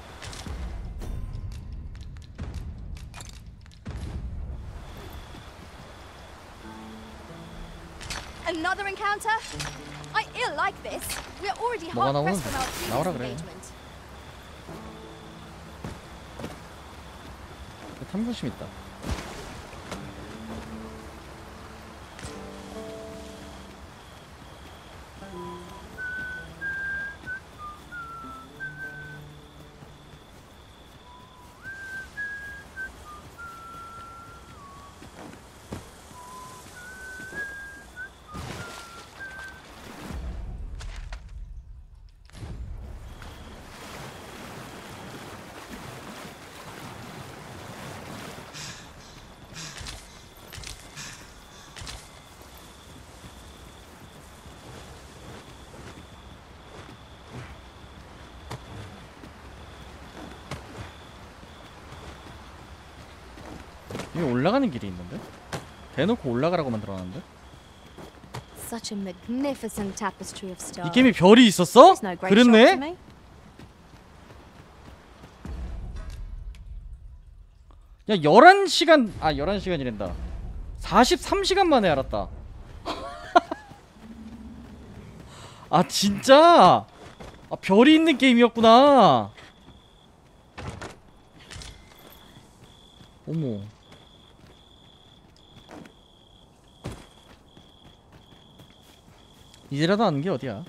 Another encounter? I ill like this. We're already 뭐가 hard pressed 나오는데? from our previous 나오라 그래. engagement. 탐구심 있다. 여기 올라가는 길이 있는데? 대놓고 올라가라고 만들어놨는데? Such a magnificent tapestry of stars. 이 게임에 별이 있었어? There's no great shock to 그랬네? me. 야 열한 시간 아 열한 시간이란다 사십삼 시간 만에 알았다. 아 진짜? 아 별이 있는 게임이었구나. 어머. 이제라도 아는 게 어디야.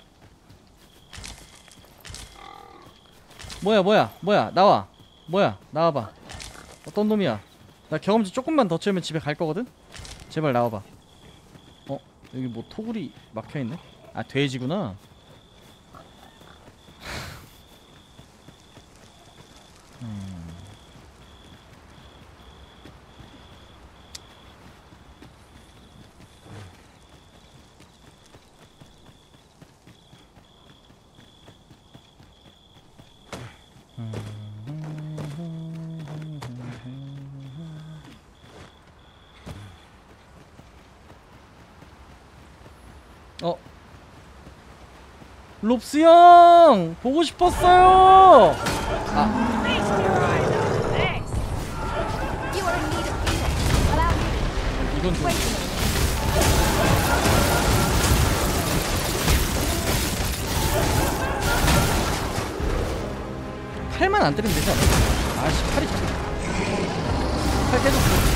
뭐야 뭐야 뭐야 나와. 뭐야 나와봐. 어떤 놈이야. 나 경험치 조금만 더 채우면 집에 갈 거거든? 제발 나와봐. 어? 여기 뭐 토굴이 막혀있네? 아 돼지구나. 음. 어? 롭스 형! 보고 싶었어요! 아. 이건 좀... 팔만 안 때리면 되지 않아? 아씨 팔이 자꾸 팔 깨졌어.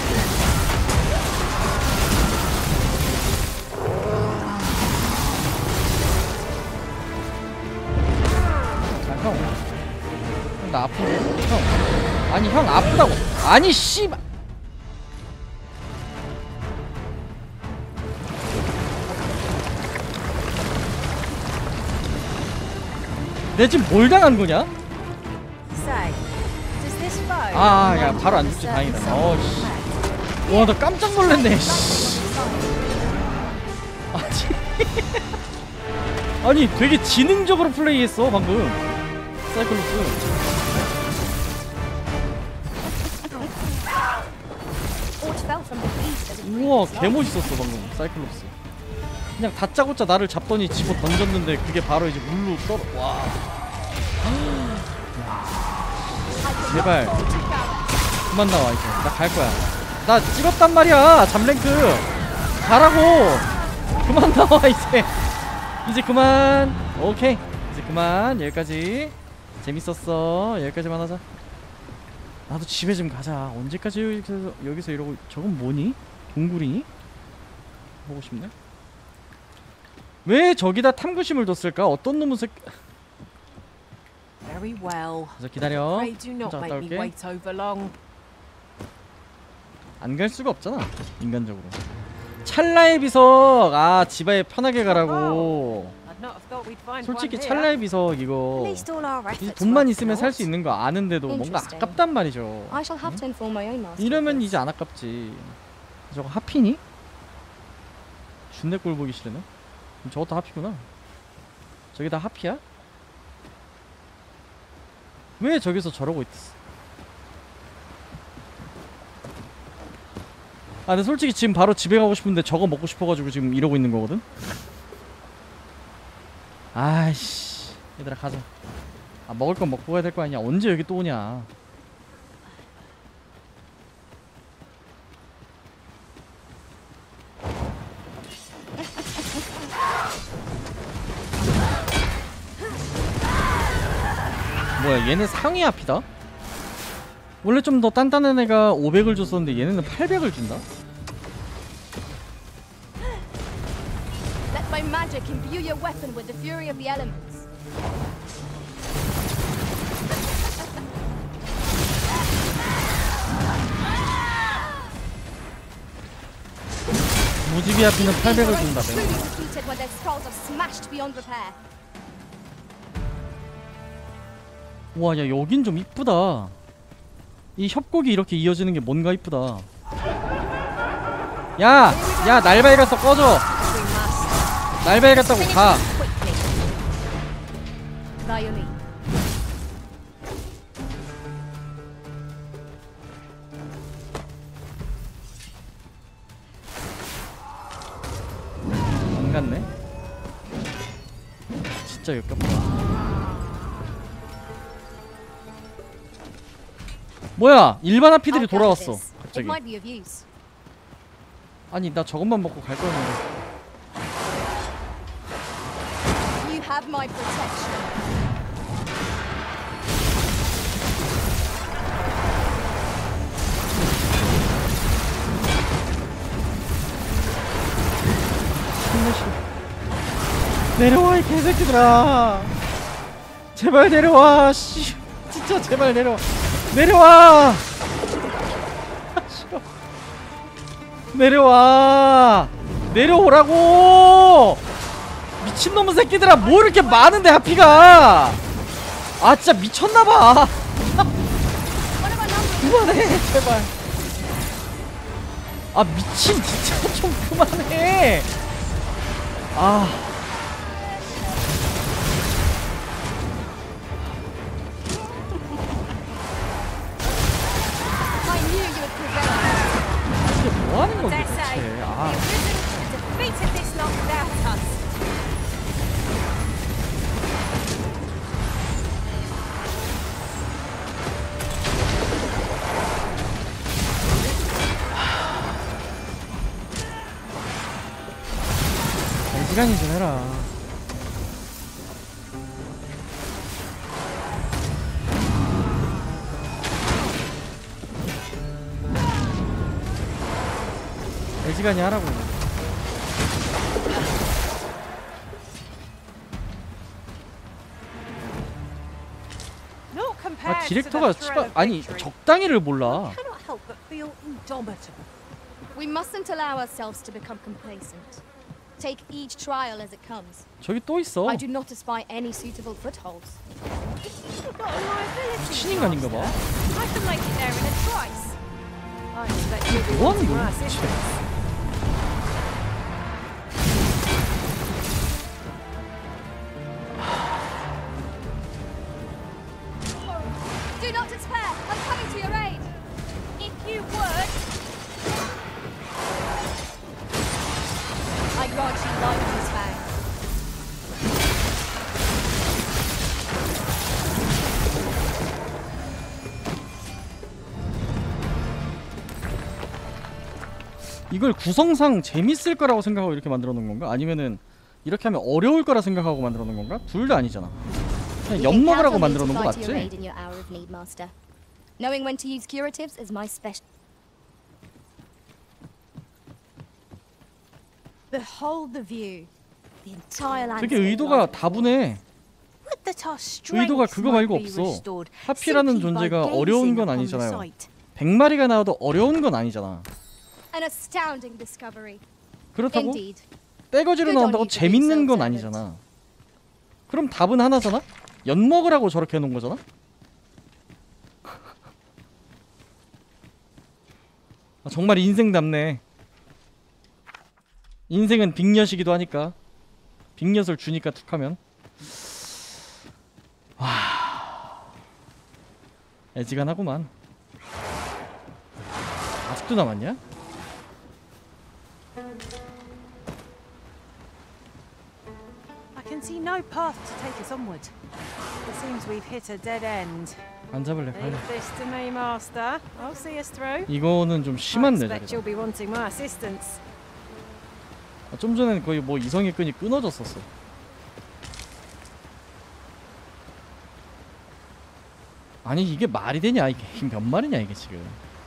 형, 나 아픈데? 형, 아니 형 아프다고. 아니 씨발. 내 지금 뭘 당한 거냐? 아, 야 바로 안 죽지 다행이다. 어씨. 와, 나 깜짝 놀랐네. 씨. 아니, 되게 지능적으로 플레이했어 방금. 사이클롭스. 우와, 개 멋있었어 방금 사이클롭스. 그냥 다짜고짜 나를 잡더니 집어 던졌는데 그게 바로 이제 물로 떨어. 와. 제발 그만 나와 이제. 나 갈 거야. 나 찍었단 말이야 잠랭크. 가라고. 그만 나와 이제. 이제 그만. 오케이 이제 그만. 여기까지. 재밌었어. 여기까지만 하자. 나도 집에 좀 가자. 언제까지 여기서, 여기서 이러고. 저건 뭐니? 동굴이니? 보고 싶네. 왜 저기다 탐구심을 뒀을까? 어떤 놈의 새끼. Very well. 그래서 기다려. Pray do not 혼자 갔다 make me 올게. wait over long. 안 갈 수가 없잖아 인간적으로. 찰나의 비석. 아 집에 편하게 가라고. I'd not have thought we'd find 솔직히 one here. 찰나의 비석 이거 least all our 이제 efforts 돈만 were 있으면 살 수 naught. 있는 거 아는데도 뭔가 Interesting. 아깝단 말이죠. I shall have to inform my own master. 이러면 이제 안 아깝지. 저거 하피니? 준내 꼴 보기 싫으네. 저것도 하피구나. 저게 다 하피야? 왜 저기서 저러고 있었어? 아 근데 솔직히 지금 바로 집에 가고 싶은데 저거 먹고 싶어가지고 지금 이러고 있는 거거든? 아이씨 얘들아 가자. 아 먹을 건 먹고 가야 될 거 아니야. 언제 여기 또 오냐. 뭐야 얘네 상위 앞이다? 원래 좀 더 단단한 애가 오백을 줬었는데 얘네는 팔백을 준다? Let my magic imbue your weapon with the fury of the elements. 무지개 앞이는 팔백을 준다. Truly defeated when their skulls are smashed beyond repair. 와, 야 여긴 좀 이쁘다. 이 협곡이 이렇게 이어지는 게 뭔가 이쁘다. 야! 야 날 밝았어 꺼져! 날 밝았다고 가! Violin. 진짜 역겹다. 뭐야 일반 하피들이 돌아왔어 갑자기. 아니 나 저것만 먹고 갈 거였는데. You have my protection. 내려와 이 개새끼들아. 제발 내려와. 씨 진짜 제발 내려와. 내려와. 싫어. 내려와. 내려오라고. 미친놈의 새끼들아. 뭐 이렇게 많은데 하피가. 아 진짜 미쳤나봐. 그만해 제발. 아 미친 진짜 좀 그만해. 아 이게 뭐 하는 건데 대체. 아 시간이 좀 해라. 내 시간이 하라고. 아 디렉터가 치바 아니 적당히를 몰라. We mustn't allow ourselves to become complacent. Take each trial as it comes. 저기 또 있어. I do not espy any suitable footholds. 미친 인간인가 봐. I can make it there in a trice. I expect you'll be 뭐 하는 wanting 거야 my 도대체. assistance. Do not despair. I'm coming to your aid. If you would. I grant you life is found. 이걸 구성상 재밌을 거라고 생각하고 이렇게 만들어 놓은 건가? 아니면은 이렇게 하면 어려울 거라 생각하고 만들어 놓은 건가? 둘 다 아니잖아. 그냥 엿먹으라고 만들어 놓은 거 맞지? Knowing when to use curatives is my special. Behold the view. The entire land. 되게 의도가 다분해. 의도가 그거 말고 없어. 하피라는 존재가 어려운 건 아니잖아요. 백 마리가 나와도 어려운 건 아니잖아. An astounding discovery. 그렇다고 떼거지로 나온다고 재밌는 건 아니잖아. 그럼 답은 하나잖아? 엿먹으라고 저렇게 해놓은 거잖아? 아, 정말 인생답네. 인생은 빅엿이기도 하니까. 빅엿을 주니까 툭하면. 와, 애지간하구만. 아직도 남았냐? I can see no path to take us onward. It seems we've hit a dead end. 안 잡을래 빨리. Leave this to me, Master. I'll see us through. 이거는 좀 심한 내 I expect 자리다. you'll be wanting my assistance. 아, 좀 전에는 거의 뭐 이성의 끈이 끊어졌었어. 아니 이게 말이 되냐? 이게 몇 마리냐 이게 지금.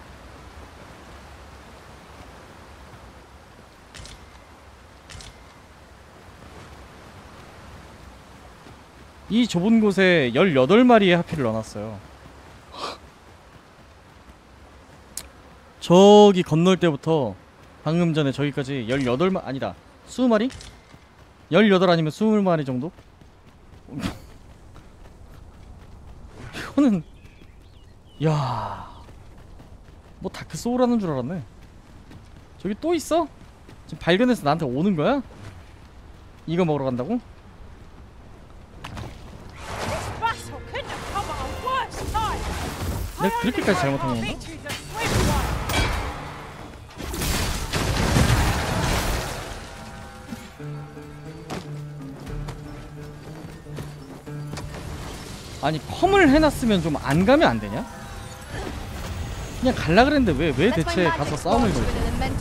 이 좁은 곳에 열여덟 마리의 하피를 넣어놨어요. 저기 건널 때부터 방금 전에 저기까지 열여덟 마 아니다 이십 마리? 열여덟 아니면 이십 마리 정도? 이거는 야, 뭐 다크 소울 하는 줄 알았네. 저기 또 있어? 지금 발견해서 나한테 오는 거야? 이거 먹으러 간다고? 내가 그렇게까지 잘못한 건가? 아니 컴을 해놨으면 좀 안 가면 안 되냐? 그냥 갈라 그랬는데 왜 왜 대체 가서 싸움을 걸지?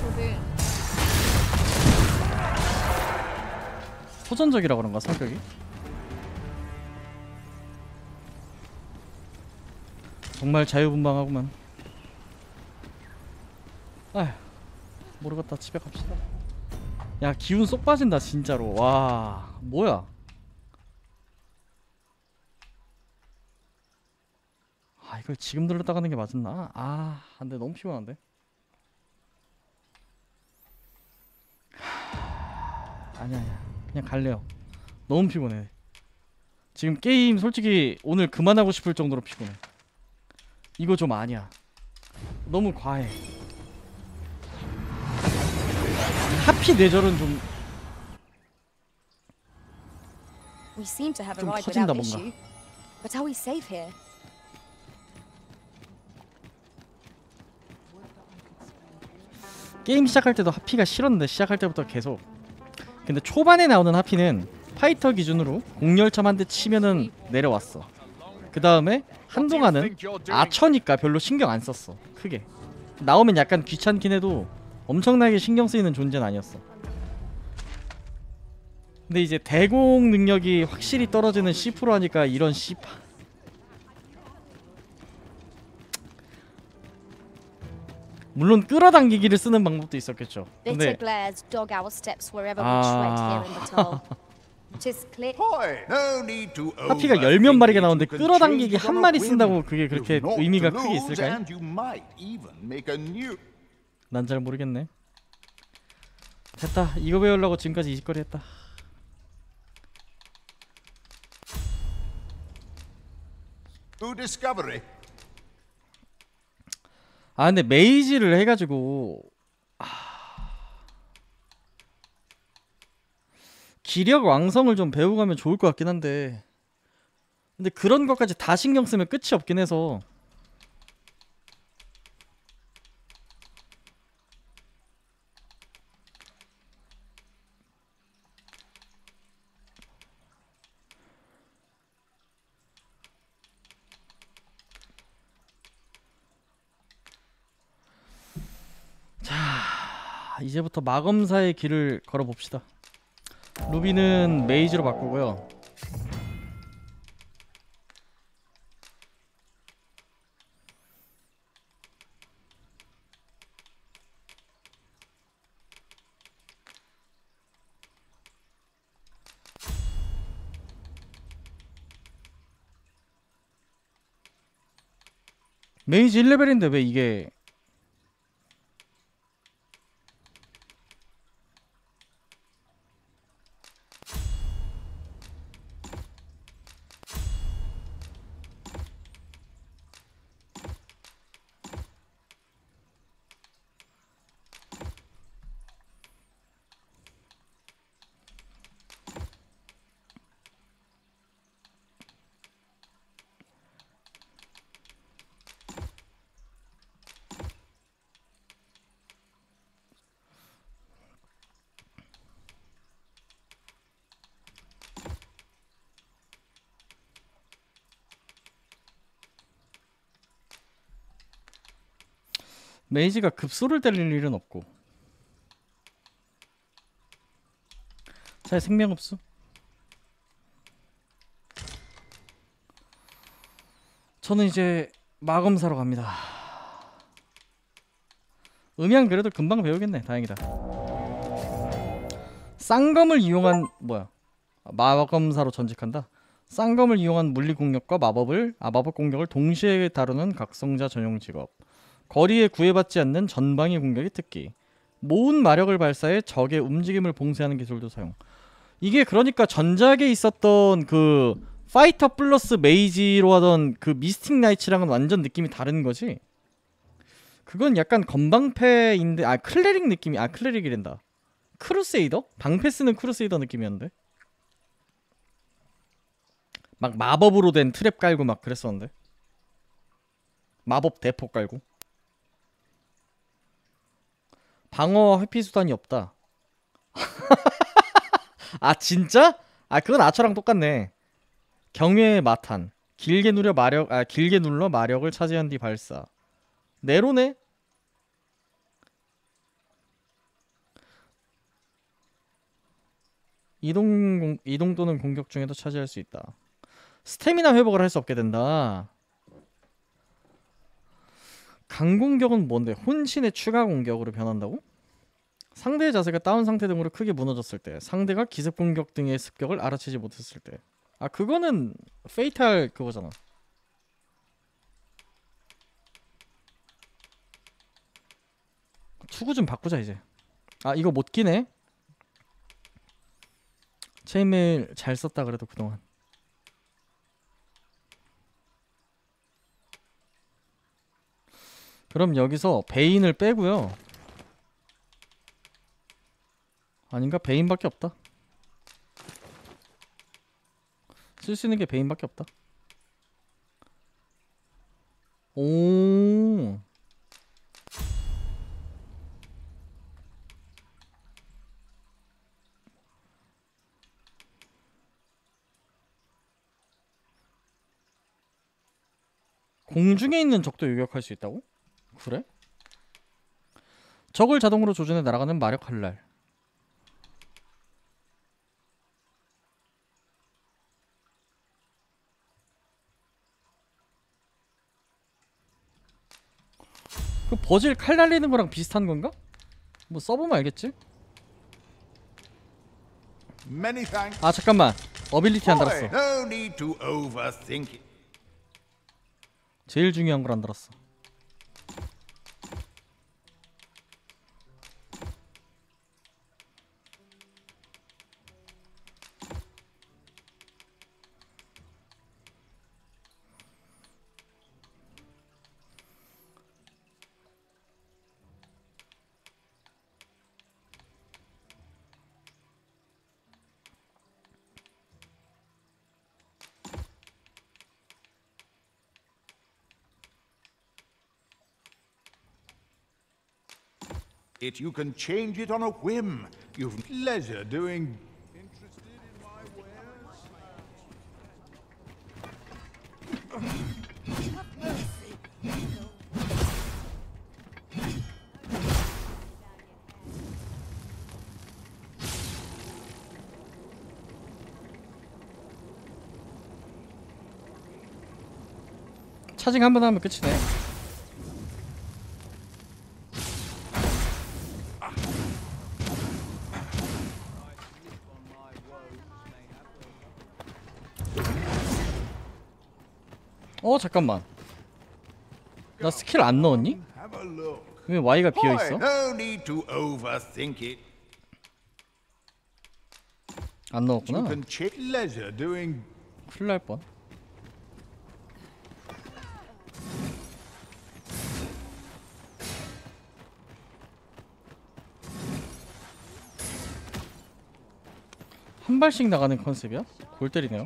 호전적이라 그런가 성격이? 정말 자유분방하구만. 아휴 모르겠다. 집에 갑시다. 야 기운 쏙 빠진다 진짜로. 와 뭐야? 아 이걸 지금 들렀다 가는 게 맞았나? 아 안돼 너무 피곤한데. 하... 아니야 아니야 그냥 갈래요. 너무 피곤해. 지금 게임 솔직히 오늘 그만하고 싶을 정도로 피곤해. 이거 좀 아니야. 너무 과해. 하피 뇌절은 좀 We seem to have 좀 arrived 터진다 without 뭔가. issue. But are we safe here? 게임 시작할 때도 하피가 싫었는데 시작할 때부터 계속. 근데 초반에 나오는 하피는 파이터 기준으로 공열참 한 대 치면은 내려왔어. 그 다음에 한동안은 아처니까 별로 신경 안 썼어. 크게 나오면 약간 귀찮긴 해도 엄청나게 신경 쓰이는 존재는 아니었어. 근데 이제 대공 능력이 확실히 떨어지는 씨프로 하니까 이런 씨파. 물론 끌어당기기를 쓰는 방법도 있었겠죠. 근데 Blair's dog our steps wherever we tread here in Batal. Tis clear. 하피가 열몇 마리가 나오는데 끌어당기기 한 마리 쓴다고 그게 그렇게 의미가 크게 있을까요? 난 잘 모르겠네. 됐다. 이거 배우려고 지금까지 이 짓거리 했다. 아 근데 메이지를 해가지고 아... 기력 왕성을 좀 배우고 가면 좋을 것 같긴 한데 근데 그런 것까지 다 신경 쓰면 끝이 없긴 해서 자 이제부터 마검사의 길을 걸어봅시다. 루비는 메이지로 바꾸고요. 메이지 일 레벨인데 왜 이게 메이지가 급소를 때릴 일은 없고 잘 생명흡수 저는 이제 마검사로 갑니다. 음향 그래도 금방 배우겠네. 다행이다. 쌍검을 이용한 뭐야 마검사로 전직한다. 쌍검을 이용한 물리 공격과 마법을 아 마법 공격을 동시에 다루는 각성자 전용 직업. 거리에 구애받지 않는 전방위 공격이 특기. 모은 마력을 발사해 적의 움직임을 봉쇄하는 기술도 사용. 이게 그러니까 전작에 있었던 그 파이터 플러스 메이지로 하던 그 미스틱 나이츠랑은 완전 느낌이 다른 거지. 그건 약간 건방패인데 아 클레릭 느낌이 아 클레릭이란다. 크루세이더? 방패 쓰는 크루세이더 느낌이었는데. 막 마법으로 된 트랩 깔고 막 그랬었는데. 마법 대폭 깔고. 방어 회피 수단이 없다. 아 진짜? 아 그건 아처랑 똑같네. 경외의 마탄, 길게 누려 마력 아 길게 눌러 마력을 차지한 뒤 발사. 네로네? 이동 공, 이동 또는 공격 중에도 차지할 수 있다. 스태미나 회복을 할 수 없게 된다. 강공격은 뭔데? 혼신의 추가 공격으로 변한다고? 상대의 자세가 다운 상태 등으로 크게 무너졌을 때, 상대가 기습 공격 등의 습격을 알아채지 못했을 때. 아 그거는 페이탈 그거잖아. 투구 좀 바꾸자 이제. 아 이거 못 끼네. 체인메일 잘 썼다 그래도 그동안. 그럼 여기서 베인을 빼고요. 아닌가? 베인밖에 없다. 쓸 수 있는 게 베인밖에 없다. 오. 공중에 있는 적도 요격할 수 있다고? 그래? 적을 자동으로 조준해 날아가는 마력 칼날. 그 버질 칼 날리는 거랑 비슷한 건가? 뭐 써보면 알겠지? 아 잠깐만 어빌리티 안 달았어. No need to overthink it. 제일 중요한 걸 안 달았어. It you can change it on a whim. You've leisure doing. Interested in my 차징 한 번 하면 끝이네. 어 잠깐만 나 스킬 안 넣었니? 왜 Y가 비어있어? No need to overthink it. 안 넣었구나. You can check leisure doing. 큰일 날 뻔. 한 발씩 나가는 컨셉이야? 골 때리네요.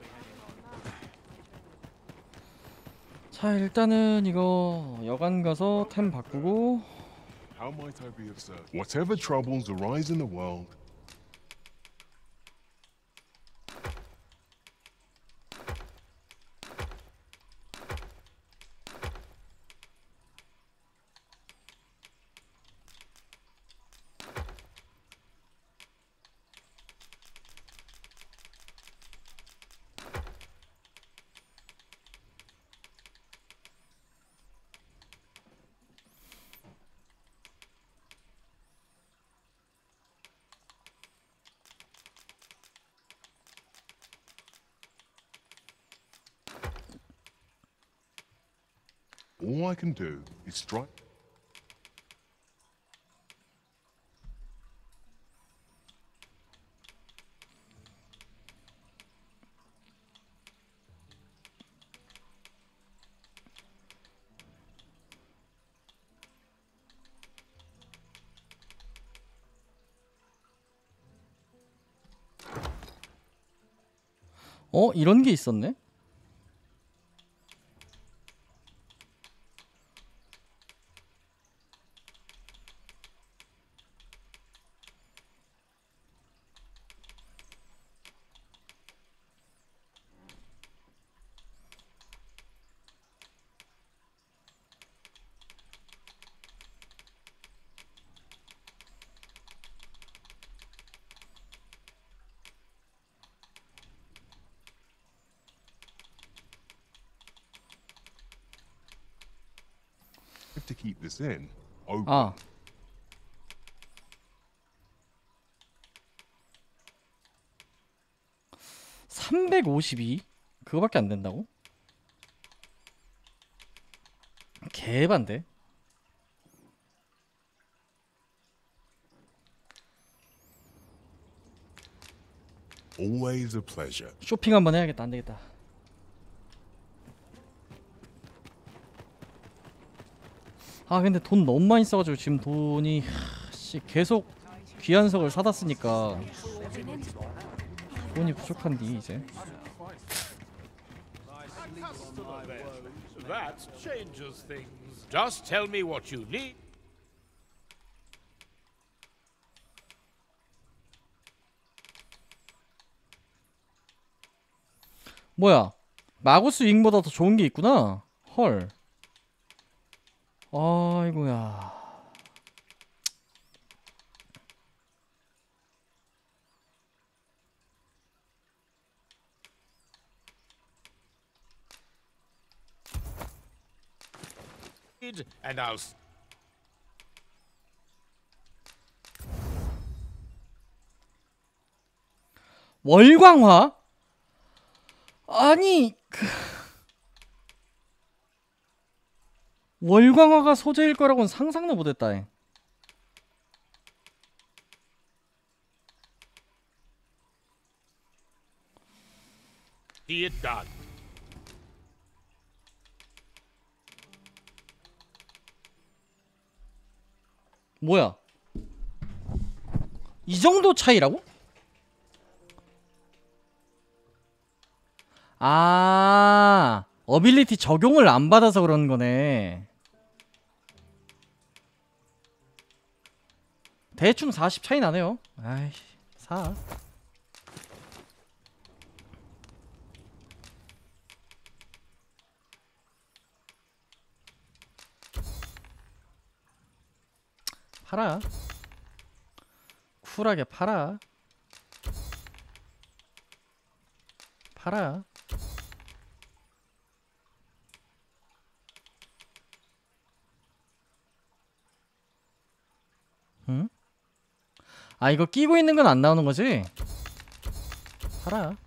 자 일단은 이거 여관 가서 템 바꾸고. How might I be of service? Whatever troubles arise in the world. All I can do is strike. 어? 이런 게 있었네? to keep this inn open. 아. 삼백오십이? 그거밖에 안 된다고? 개반데. Always a pleasure. 쇼핑 한번 해야겠다. 안 되겠다. 아 근데 돈 너무 많이 써가지고 지금 돈이 하, 씨 계속 귀한석을 사다 쓰니까 돈이 부족한디 이제. That changes things. Just tell me what you need. 뭐야? 마구스 윙보다 더 좋은 게 있구나. 헐. 아이고야. And I'll 월광화? 아니 그 월광화가 소재일 거라고는 상상도 못했다. see it done. 뭐야? 이 정도 차이라고? 아, 어빌리티 적용을 안 받아서 그런 거네. 대충 사십 차이 나네요. 아이씨, 사. 팔아. 쿨하게 팔아. 팔아. 응? 아 이거 끼고 있는 건 안 나오는 거지? 팔아.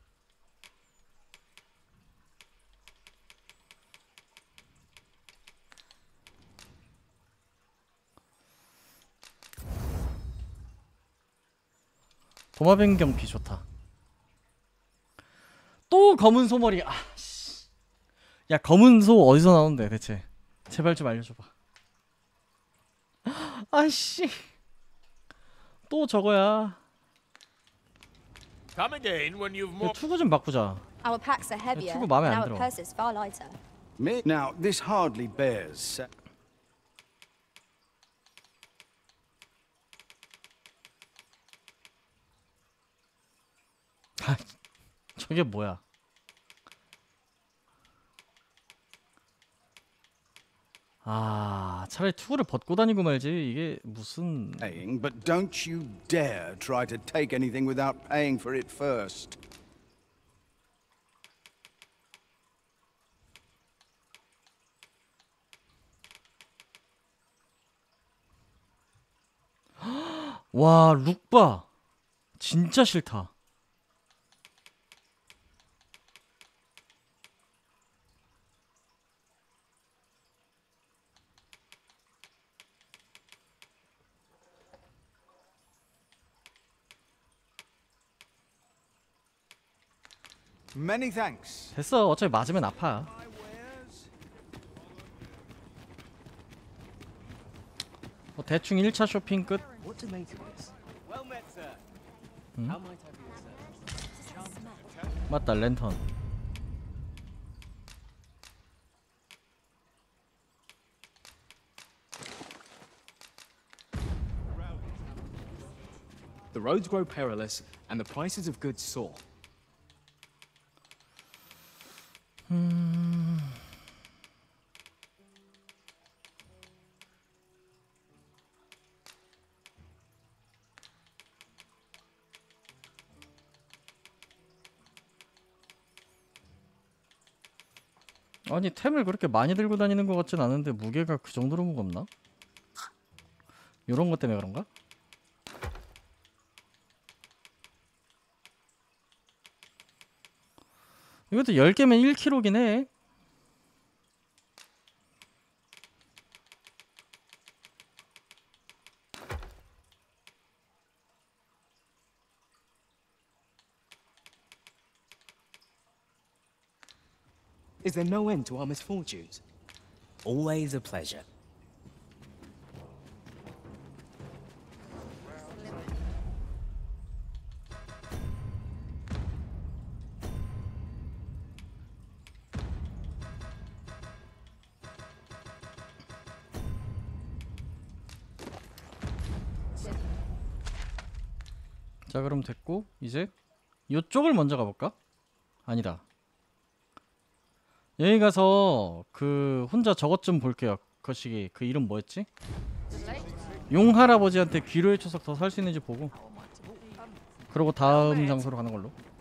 도마뱀경피 좋다. 또 검은 소머리. 아 씨. 야 검은 소 어디서 나오는데 대체? 제발 좀 알려줘봐. 아씨. 또 저거야. Come again when you've more. 투구 좀 바꾸자. Our packs are heavier, 투구 and 마음에 안 our 들어. purses far lighter. Me? Now, this hardly bears. 아, 저게 뭐야? 아, 차라리 투구를 벗고 다니고 말지. 이게 무슨? Paying, but don't you dare try to take anything without paying for it first. 와, 룩바. 진짜 싫다. Many thanks. 됐어. 어차피 맞으면 아파. 뭐 대충 일 차 쇼핑 끝. 응? 맞다, 랜턴. The roads grow perilous, and the prices of goods soar. 음... 아니 템을 그렇게 많이 들고 다니는 것 같진 않은데 무게가 그 정도로 무겁나? 요런 것 때문에 그런가? 이것도 열 개면 일 킬로그램긴 해. Is there no end to our misfortunes? Always a pleasure. 자 그럼 됐고 이제 이쪽을 먼저 가볼까? 아니다. 여기 가서 그 혼자 저것 좀 볼게요. 거시기 그 이름 뭐였지? 용할아버지한테 귀로의 초석 더 살 수 있는지 보고 그러고 다음 장소로 가는 걸로.